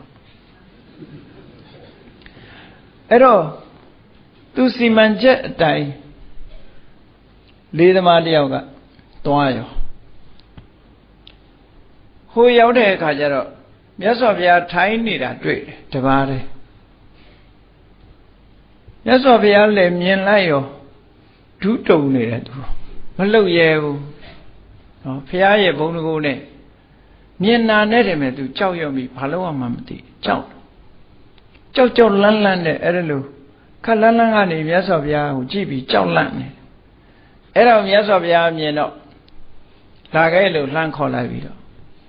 အဲ့တော့သူစီမံချက်အတိုင်းလေးသမားတယောက်ကတွားရောဟိုရောက်တဲ့အခါကျတော့မြတ်စွာဘုရားထိုင်နေတာတွေ့တယ်တပါးတည်းမြတ်စွာဘုရားလည်းမြင်လိုက်ရောဒုတုံနေတယ်သူမလှုပ်ရဲဘူးနော်ဘုရားရဲ့ဘုံတကူနဲ့မြင်နာနဲ့တယ်မဲ့သူကြောက်ရွံ့ပြီးဘာလို့မှမသိကြောက်ကြောက်ကြောက်လန့်လန့်နဲ့အဲ့ဒါလို့ခက်လန့်လန့်ကနေမြတ်စွာဘုရားကိုကြည့်ပြီးကြောက်လန့်နေအဲ့တော့မြတ်စွာဘုရားမြင်တော့လာခဲ့လို့လှမ်းခေါ်လိုက်ပြီးတော့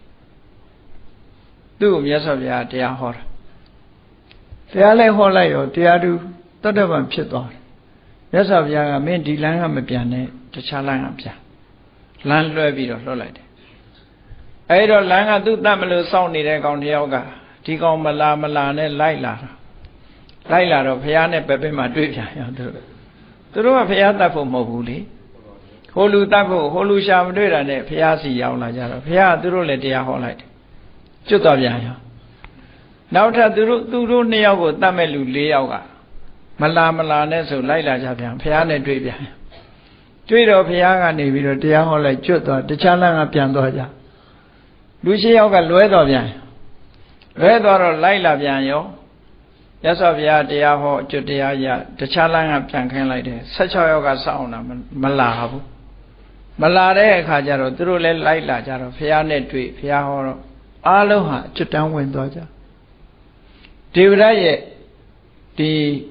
သူ့ကိုမြတ်စွာဘုရားတရားဟောတာတရားလည်းဟောလိုက်ရောတရားသူတတ္တဗံဖြစ်သွားတယ်မြတ်စွာဘုရားကမင်းဒီလမ်းကမပြန်နဲ့တခြားလမ်းကပြန်လမ်းလွှဲပြီးတော့လွှတ်လိုက်တယ်အဲ့တော့လမ်းကသူ့တတ်မလို့စောင့်နေတဲ့ကောင်တယောက်ကဒီကောင်မလာမလာနဲ့လိုက်လာတာလိုက်လာတော့ဘုရားနဲ့ပဲပဲမှတွေ့ပြန်ရောသူတို့သူတို့ကဘုရားတတ်ဖို့မဟုတ်ဘူးလေဟိုလူတတ်ဖို့ဟိုလူရှာမတွေ့တာနဲ့ဘုရားစီရောက်လာကြတော့ဘုရားကသူတို့လည်းတရားဟောလိုက်တယ်ကျွတ်သွားပြန်ရောနောက်ထပ်သူတို့သူတို့နှစ်ယောက်ကိုတတ်မဲ့လူ၄ယောက်ကမလာမလာနဲ့ဆိုလိုက်လာကြပြန်ဘုရားနဲ့တွေ့ပြန်တွေ့တော့ဘုရားကနေပြီးတော့တရားဟောလိုက်ကျွတ်သွားတခြားလမ်းကပြန်သွားကြလူ၈ယောက်ကလွဲသွားပြန်လွဲသွားတော့လိုက်လာပြန်ရောရသော်ဘုရားတရားဟောကျွတ်တရားရတခြားလမ်းကပြန်ခင်းလိုက်တယ်၁၆ယောက်ကစောင့်တာမလာဘူးမလာတဲ့အခါကျတော့သူတို့လည်းလိုက်လာကြတော့ဘုရားနဲ့တွေ့ဘုရားဟောတော့အားလုံးဟာကျွတ်တန်းဝင်သွားကြဒေဝရရဲ့ဒီ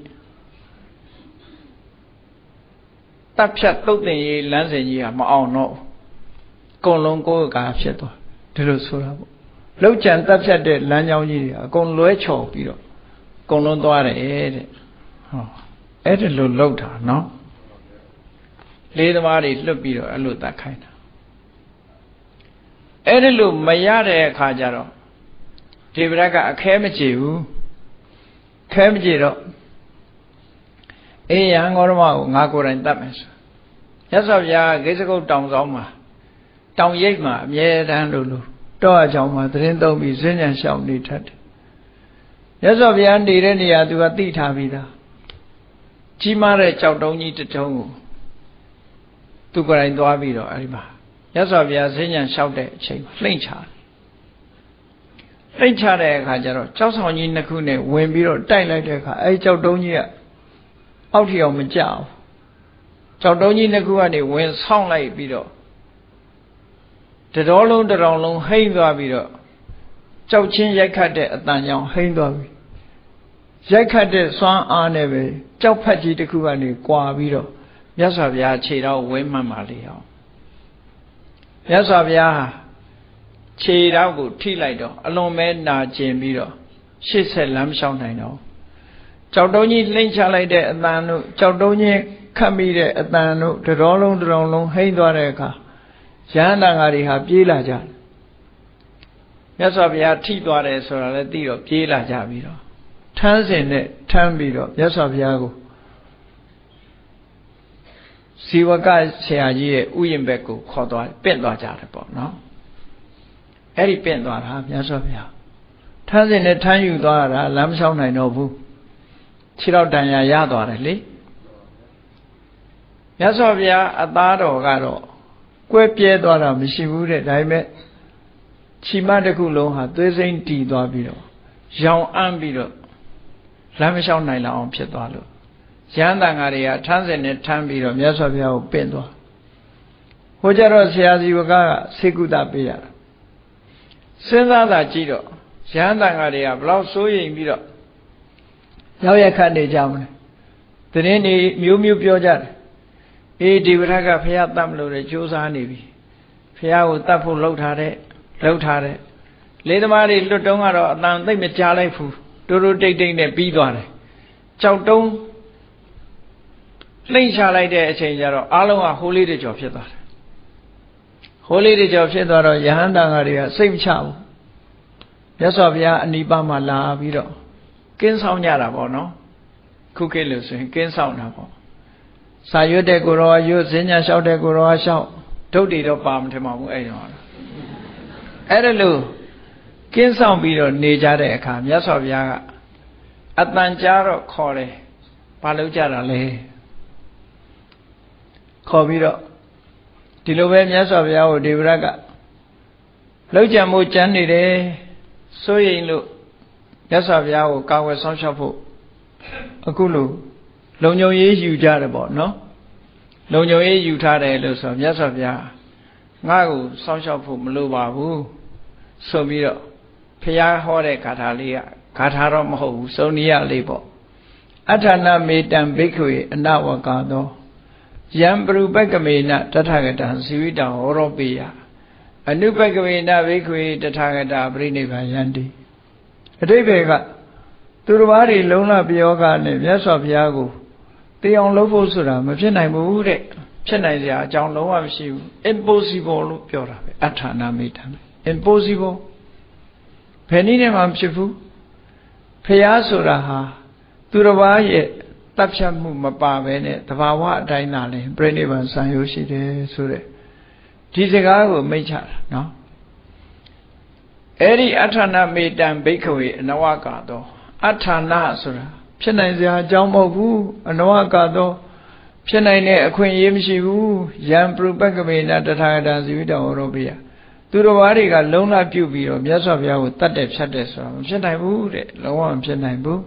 တပ်ဖြတ်သုတ်တင်ရေးလမ်းစဉ်ကြီးကမအောင်တော့အကုန်လုံးကိုယ်ကဖြစ်သွားဒီလိုဆိုတာပေါ့လောက်ကြံတပ်ဖြတ်တဲ့လမ်းကြောင်းကြီးတွေအကုန်လွဲချော်ပြီးတော့အကုန်လုံးသွားတယ်တဲ့ဟောအဲ့ဒါလိုလောက်တာနော်လေးသမားတွေလွတ်ပြီးတော့အဲ့လိုတတ်ခိုင်းတာအဲ့ဒါလိုမရတဲ့အခါကျတော့ဒေဝရကအခဲမကြေဘူးခဲမကြေတော့အေးရန်ဂေါရမကိုငါကိုယ်တိုင်တတ်မယ်ဆိုမြတ်စွာဘုရားဂိစကုတ်တောင်ဆောင်မှာတောင်ရိပ်မှာအမြဲတမ်းလို့လို့တောအကြောင်းမှာသတင်းသုံးပြီးဈဉ္ဉံရှောင်နေထတ်တယ်မြတ်စွာဘုရားနေတဲ့နေရာသူကသိထားပြီးသားကြီးမားတဲ့ကြောက်တုံးကြီးတစ်တုံးကိုသူကိုယ်တိုင်သွားပြီးတော့အဲဒီမှာမြတ်စွာဘုရားဈဉ္ဉံလျှောက်တဲ့အချိန်မှာလှိမ့်ချတယ်လှိမ့်ချတဲ့အခါကျတော့ကြောက်ဆောင်ကြီးနှစ်ခုနဲ့ဝင်ပြီးတော့တိုက်လိုက်တဲ့အခါအဲဒီကြောက်တုံးကြီးကအောက်ထီအောင်မကြဘူးကြောက်တုံးကြီးနှစ်ခုကနေဝင်ဆောင်းလိုက်ပြီးတော့တတော်လုံးတရောင်လုံးဟိမ့်သွားပြီးတော့ကြောက်ချင်းရိုက်ခတ်တဲ့အတန်ကြောင့်ဟိမ့်သွားပြီရိုက်ခတ်တဲ့စွမ်းအားနဲ့ပဲကြောက်ဖက်ကြီးတစ်ခုကနေကွာပြီးတော့မြတ်စွာဘုရားခြေတော်ဝင်းမှန်ပါလေအောင်မြတ်စွာဘုရားခြေတော်ကိုထိလိုက်တော့အလွန်မဲနာကျင်ပြီးတော့ရှေ့ဆက်လမ်းမလျှောက်နိုင်တော့ကြောက်တုံးကြီးလှိမ့်ချလိုက်တဲ့အတန်တို့ကြောက်တုံးကြီးခတ်မိတဲ့အတန်တို့တတော်လုံးတရောင်လုံးဟိမ့်သွားတဲ့အခါရဟန္တာငါတွေဟာပြေးလာကြတယ်မြတ်စွာဘုရားထိသွားတယ်ဆိုတာလည်းသိတော့ပြေးလာကြပြီးတော့ထမ်းစင်နဲ့ထမ်းပြီးတော့မြတ်စွာဘုရားကိုဇီဝကဆရာကြီးရဲ့ဥယျာဉ်ဘက်ကိုခေါ်သွားပင့်သွားကြတယ်ပေါ့နော်အဲ့ဒီပင့်သွားတာမြတ်စွာဘုရားထမ်းစင်နဲ့ထမ်းယူသွားတာလမ်းမလျှောက်နိုင်တော့ဘူးခြေတော့တန်ရာရသွားတယ်လေမြတ်စွာဘုရားအသားတော်ကတော့ကွဲပြဲသွားတာမရှိဘူးတဲ့ဒါပေမဲ့ခြိမတစ်ခုလုံးဟာသွေးစိမ့်တီသွားပြီးတော့ရောင်အံ့ပြီးတော့လမ်းမလျှောက်နိုင်လောက်အောင်ဖြစ်သွားလို့ရဟန်းတန်ဃာတွေကထမ်းစင်နဲ့ထမ်းပြီးတော့မြတ်စွာဘုရားကိုပင့်သွားဟိုကြတော့ဆရာဇီဝကကစေကုသပေးရတာစဉ်းစားတာကြည့်တော့ရဟန်းတန်ဃာတွေကဘလောက်စိုးရိမ်ပြီးတော့ရောက်ရခတ်နေကြမလဲတရင်နေမျိုးမျိုးပြောကြတယ်အေးဒီဝရကဘုရားတတ်မလို့လေကြိုးစားနေပြီဘုရားကိုတတ်ဖို့လှုပ်ထားတဲ့လှုပ်ထားတဲ့လေးသမားတွေလွတ်တုံးကတော့အတန်သိမ့်မကြားလိုက်ဘူးတိုးတိုးတိတ်တိတ်နဲ့ပြီးသွားတယ်ကြောက်တုံးလှိမ့်ချလိုက်တဲ့အချိန်ကျတော့အားလုံးကဟိုးလေးတွေကြော်ဖြစ်သွားတယ်ဟိုးလေးတွေကြော်ဖြစ်သွားတော့ယဟန္တာငါတွေကစိတ်မချဘူးမြတ်စွာဘုရားအနိပါမှာလာပြီးတော့ကင်းဆောင်ကြတာပေါ့နော်ခုခေတ်လို့ဆိုရင်ကင်းဆောင်တာပေါ့စာရွတ်တဲ့ကိုရောရွတ်ဈဉ္ညာလျှောက်တဲ့ကိုရောလျှောက်ဒုတ်တွေတော့ပါမထင်ပါဘူးအဲ့တော့အဲ့ဒါလို့ကင်းဆောင်ပြီးတော့နေကြတဲ့အခါမြတ်စွာဘုရားကအတန်ကြားတော့ခေါ်တယ်ဘာလို့ကြတာလဲခေါ်ပြီးတော့ဒီလိုပဲမြတ်စွာဘုရားကိုဒေဝရကလောက်ကြံမှုကြမ်းနေတယ်စိုးရိမ်လို့မြတ်စွာဘုရားကိုကာဝယ်ဆောင်ရှောက်ဖို့အခုလို့လုံခြုံရေးယူကြတယ်ပေါ့နော်လုံခြုံရေးယူထားတယ်လို့ဆိုမြတ်စွာဘုရားငါ့ကိုစောင့်ရှောက်ဖို့မလိုပါဘူးဆိုပြီးတော့ဘုရားဟောတဲ့ဂါထာလေးကဂါထာတော့မဟုတ်ဘူးစုံနည်းရလေးပေါ့အထာဏမေတံဘိက္ခွေအနဝကာသောယံပရုပက္ကမေနတထာဂတံဇီဝိတံဟောရောပေယအနုပက္ကမေနဘိက္ခွေတထာဂတာပရိနိဗ္ဗာယန္တိအတိပ္ပယ်ကသူတစ်ပါးတွေလုံးလပြောကနဲ့မြတ်စွာဘုရားကိုတရားလုပ်ဖို့ဆိုတာမဖြစ်နိုင်ဘူးတဲ့ဖြစ်နိုင်စရာအကြောင်းလုံးဝမရှိဘူး impossible လို့ပြောတာပဲအထာဏမေတ္တာ impossible ဘယ်နည်းနဲ့မှမဖြစ်ဘူးဘုရားဆိုတာဟာသူတစ်ပါးရဲ့တပ်ဖြတ်မှုမပါဘဲနဲ့တဘာဝအတိုင်းသာလဲပြိဋိဘံဆံရိုးရှိတယ်ဆိုတဲ့ဒီစကားကိုမိတ်ချတာနော်အဲ့ဒီအထာဏမေတ္တံဘိက္ခဝေအနဝကာသောအထာဏဆိုတာဖြစ်နိုင်စရာအကြောင်းမဟုတ်ဘူးအနဝကာသောဖြစ်နိုင်တဲ့အခွင့်အရေးမရှိဘူးယံပရုပက္ကမေနတထာဂတဇီဝိတံဟောရောပိယသူတော်ဘာတွေကလုံးလပြုတ်ပြီးတော့မြတ်စွာဘုရားကိုတတ်တယ်ဖြတ်တယ်ဆိုတာမဖြစ်နိုင်ဘူးတဲ့လုံးဝမဖြစ်နိုင်ဘူး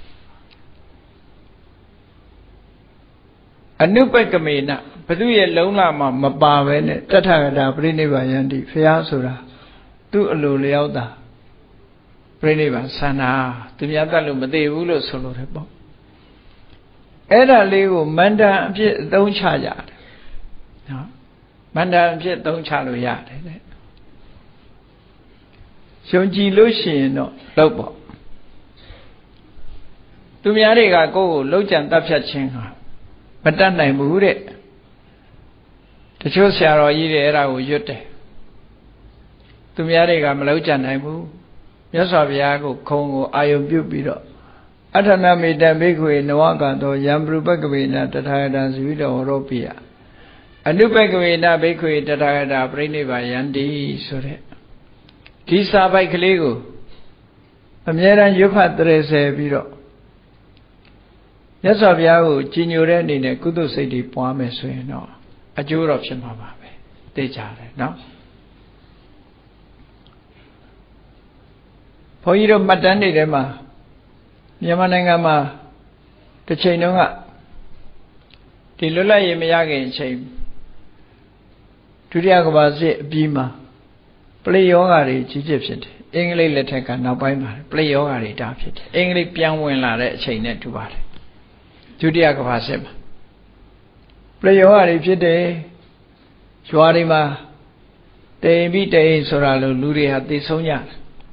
အနုပက္ကမေနဘသူရဲ့လုံးလမှာမပါပဲနဲ့တထာဂတာပြိနိဗ္ဗာယန္တိဘုရားဆိုတာသူ့အလိုလျောက်တာပြိနိဗ္ဗာန်ဆန္ဒသူများတတ်လို့မသိဘူးလို့ဆိုလို့တယ်ပေါ့အဲ့ဒါလေးကိုမန္တန်အဖြစ်အသုံးချကြတယ်နော်မန္တန်အဖြစ်အသုံးချလို့ရတယ်တဲ့ယုံကြည်လို့ရှိရင်တော့လောက်ပေါ့သူများတွေကကိုယ့်ကိုလှုပ်ကြံတပ်ဖြတ်ခြင်းဟာမတတ်နိုင်ဘူးတဲ့တချို့ဆရာတော်ကြီးတွေအဲ့ဒါကိုရွတ်တယ်သူများတွေကမလှုပ်ကြံနိုင်ဘူးမြတ်စွာဘုရားကိုခုံကိုအာယုံပြုတ်ပြီးတော့ Atthana Mita Bhikkhu Navakanto Yamprupakavena Tathagata Sivita Horopia Anupakavena Bhikkhu Tathagata Praneva Yanti Sure Kisa Baikalego Amyaran Yukatre Se Biro Yasavyahu Chinyure Nine Kudu Sidi Puame Sue no Ajur of Shemababe Dejare no Poiro Matani Dema Yamanangama the Chainonga Tilula Yemiyagi chain Tudiagabasi Bima Play Yogari Egyptian English letter now by my play Yogari Dapit English Pian Willa chain net to body Tudiagabasim Play Yogari Pide Swarima They beat a Soralo Luri had this Sonia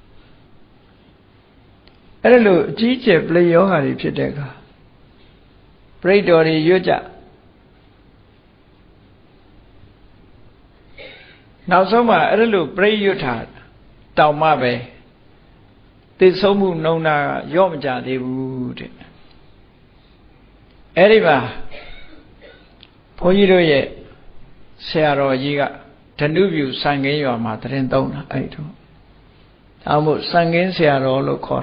Hello, teacher, play your Hari Pitega. Pray Dori Yuja. Now, Soma, hello, pray Yuta, Taumabe. This Somu Nona Yomja de Wood. Eriva Poyidoye, Searo Yiga, Tanubu sang in your mother and Dona, I do. Almost sang in Searo Locore.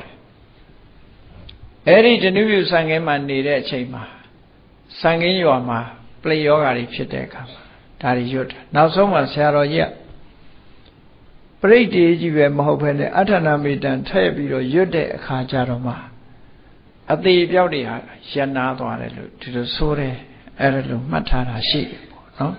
Eri Tanubu sang in my needed chamber. Sang in your ma, play yoga if you take up. That is your. Now, someone said, oh, yeah. Pray the you have opened the Atanamid and Tabiro Yude Hajaroma. At the beauty, Shana to the Sore, Erelu, Matara, she. No?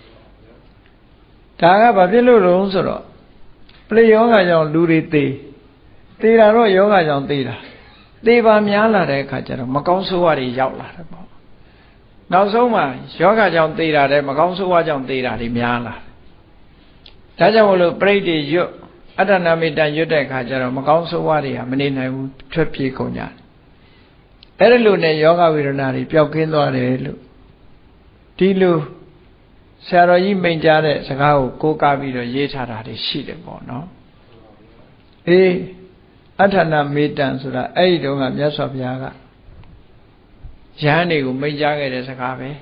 Taga Babilo Ronsoro. Play yoga on Luriti. Tira yoga on Tira. Deva Miala de Kajaro, Maconsuari Yaula. Now so much, Yoga John Tira, Maconsua John Tira, the Miala. Tajawolo pray the you, Adanamida Yude Kajaro, Maconsuari,Amenina, Trepi Konya. Erelune Yoga Vironari, Piokindo Relu. Tilu Sarai Menjare, Sakao, Koka Vido Yetara, the sheet of no? Eh. Atana Mitan Sura, Aidong, yes of Yaga. Jani, who made Yaga as a cave.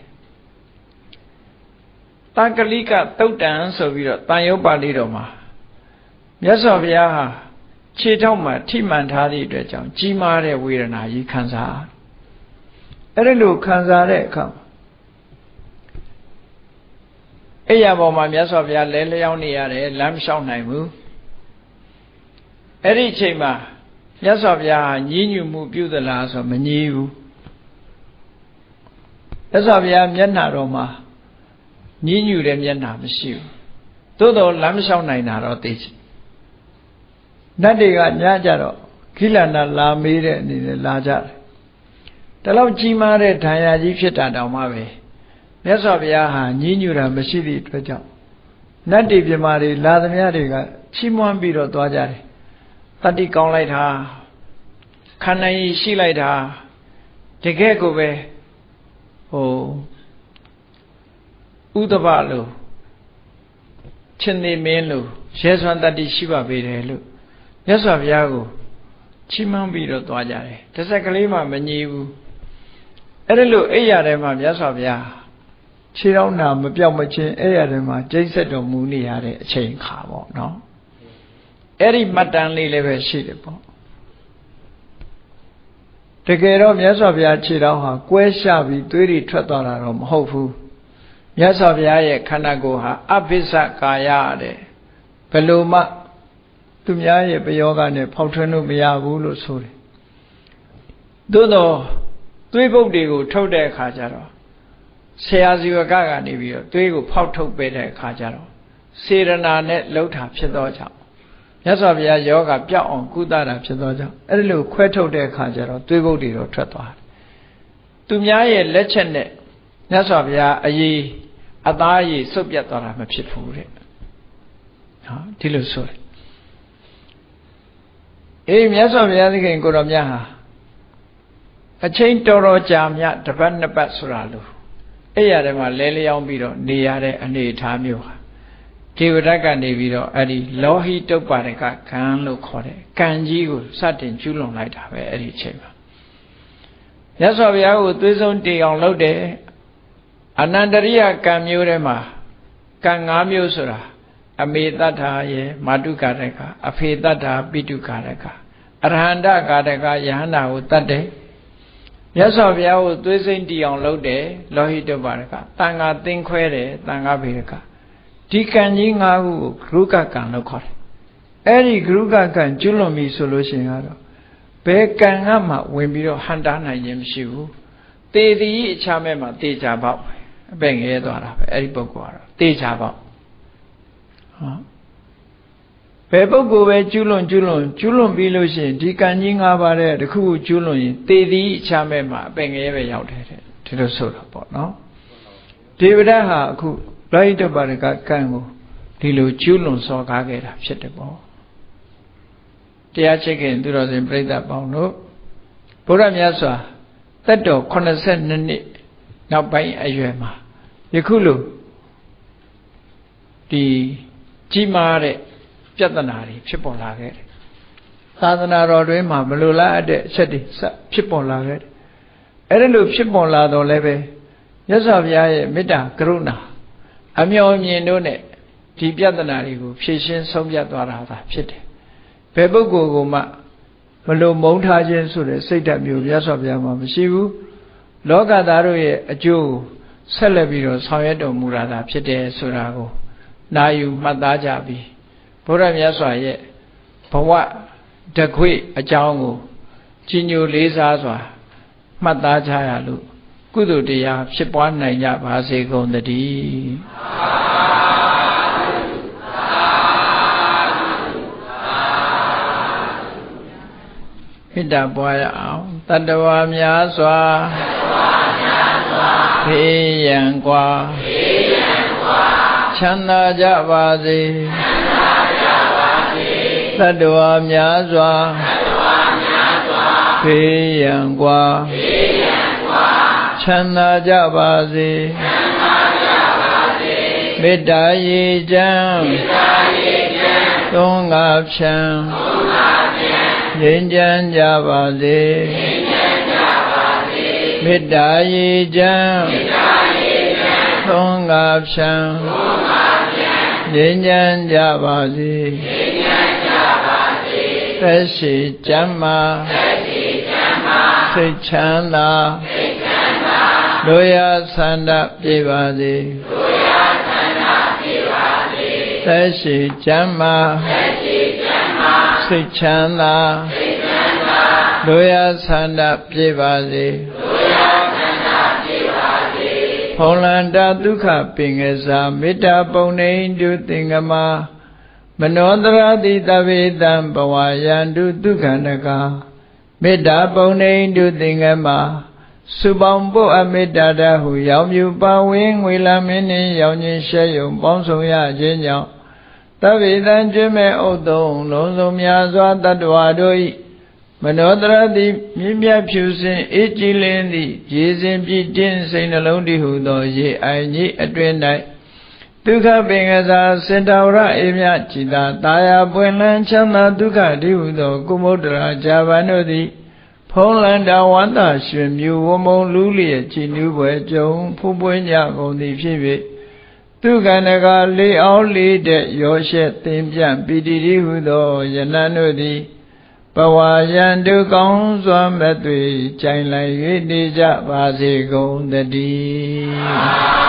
Tankalika, Totan, so we are Tayopa Lidoma. Yes of Yaha, Chitoma, Timan Tadi, Dejam, Jimare, Wirana, Yikanza. Erelu Kanzare come. Eyaboma, yes of Ya, Leleonia, Lam Shao Naimu. Eri Chema, yes of Ya, Yinu Mubu the last of Menu. Yes of Ya, Miana Roma, Ninu them Yana, Monsieur. Todo Lamshao Naina or teach. Nadiga Yajaro, Kilana La Mire in the Lajar. The love Jimare Taya Jifita Damawe. Yes of Ya, Ninu Mashidi Twajam. Nadi Bimari, Ladamiariga, Chimon Biro Dwajari. Tati Kong like her, Kanai she like her, the Gegove, oh, Udavalu, Chindi Melu, she has one that is Shiva Bidelu, yes of Yago, Chimam Bido Dwajare, the Sakalima Menu, Erelu Eyadema, yes of Ya, Chirona, Mapiamachin, Eyadema, Jason Muni had a chain cabo, no? Eri Matanli level shitable. The Gero, yes of Yachiroha, Queshavi, Duri Tratonarum, Hofu. Yes of Yaye Kanagoha, Abisa Kayade, Peluma, Tumyaye Payogane, Pautrenu Miavulu Suri. Dodo, Duibo Digo, Tode Kajaro. Seaziwaga Nivio, Duigo Pauto Bede Kajaro. Sirana net Lota Pidoja. Yes, of Ya Yoga, Pion, Kudara, Pidoja, a little queto de Kajaro, Duivodi or Trato. Tumyaye Lechene, yes, of Ya, a ye, Adayi, Subyatora, Mapifuri. Tilusur. Aim, yes, of Yadigan Goromyaha. A chain toro jam yat, the Banda Batsuralu. Ayadema, Lelion Bido, Niade, and the Tamu. Kivaraga Nevido, Adi, Lohi Topareka, Kan Lokore, Kanji, Satin Julon Light, Eddie Chamber. nhớ so với áo tôi sống đi ông lâu để Anandariya cam nhiêu đấy mà càng ngã nhiêu rồi à Amitata ye Madukareka Afetata Pidukareka Arhanda Kareka Yahana Utate nhớ so với áo tôi sống đi ông lâu để Lohito Baraka Tanga tinh khỏe để Tanga Viraka đi càng gì ngã u Ruka càng lâu khỏi Eri Ruka càng chú lô mi solution đó bé càng ngã mà when bị đó handa này nhầm siêu tê đi cha mẹ mà tê cha bảo bé nghe đó là eri bốc qua tê cha bảo bé bốc qua bé chú lôn chú lôn chú lôn bị lô xin đi càng gì ngã bà đấy được khu chú lôn tê đi cha mẹ mà bé nghe bé giàu thế thế đó số đó bảo nó đi về đó ha khu lấy đó bà cái càng ngô đi lô chú lôn so cả cái đó chết được bảo Tia chicken tu rồi break that bao nốt. Bố ra nhà xóa, tất độ con sen nên nị, nào bay ai về mà, như khu lù, thì chỉ mà đấy, chất tana đấy, phép bỏ lá cái, ta tana rồi đấy mà mà lù lá đấy, chết đi, phép bỏ lá cái, ở đây lù phép bỏ lá đó lấy về, nhớ sao bây giờ mấy đảng corona, anh em nhìn đâu này, thì chất tana đấy cũng phép sinh sống chất đó là phép đấy. Bé bố cô cô mà mà lô mông tha trên số để xây đặt nhiều giá sọp giá mà mà xíu đó cả ta rồi ở chỗ sẽ là bị rồi sau đó mua ra đãဖြစ်တယ်ဆိုတာကိုနာယူမှတ်သားကြပြီဘုရားမြတ်စွာရဲ့ဘဝတခွေအကြောင်းကိုကြီးညိုလေးစားစွာမှတ်သားကြရလို့ကုသိုလ်တရားဖြစ်ပွားနိုင်ကြပါစေကုန်သတည်းမေတ္တာပွားရအောင်တတ္တဝါများစွာဖေးရန်กว่าချမ်းသာကြပါစေတတ္တဝါများစွာဖေးရန်กว่าချမ်းသာကြပါစေမေတ္တာရေချမ်းသုံးငါဖြံငြိမ်းချမ်းကြပါစေမေတ္တာရေချမ်းသုံးငါဖြံငြိမ်းချမ်းကြပါစေသက်ရှိကျမ်းမာစိတ်ချမ်းသာလိုရာဆန္ဒပြည့်ပါစေသက်ရှိကျမ်းမာစိတ်ချမ်းသာလိုရာဆန္ဒပြည့်ပါစေဖုံးလန္တာဒုက္ခပင်ကစားမေတ္တာပုံနေတုသင်္ကမမနောတရတိတဗေတံဘဝယန္တုဒုက္ခနကမေတ္တာပုံနေတုသင်္ကမစုပေါင်းဖို့အမေတ္တာတဟုရောင်မြူပါဝင်းငွေလမင်းနှင့်ရောင်ချင်းရှဲယုံပေါင်းဆောင်ရခြင်းကြောင့်တဗေတံကျွမ်းမဲ့ဥဒုံလုံးစုံများစွာတတ္တဝါတို့၏မနောတရတိမြင့်မြတ်ဖြူစင်အေးကြည်လင်းသည့်ရေစဉ်ပြည့်တင်းစိတ်နှလုံးတည်ဟုသောရေအိုင်ကြီးအတွင်၌ဒုက္ခပင်ကစားစင်တော်ရအေမြจิตာတာယာပွင့်လန်းချမ်းသာဒုက္ခတည်ဟုသောကုမုဒ္ဒရာဇာဗန်တို့သည်ဖုံးလန္တာဝန္တာရှင်မြူဝမုံလူလျက်ကြည်နူးပွဲကြုံဖူးပွင့်ကြကုန်သည်ဖြစ်၍သူကဏကလေးအောင်လေးတဲ့ရောရှက်သင်ပြန့်ပီတိတိဟုသောယနန်တို့သည်ဘဝယံဒုကောင်းစွာမသွေကြိုင်လိုက်၍နေကြပါစေကုန်သတည်း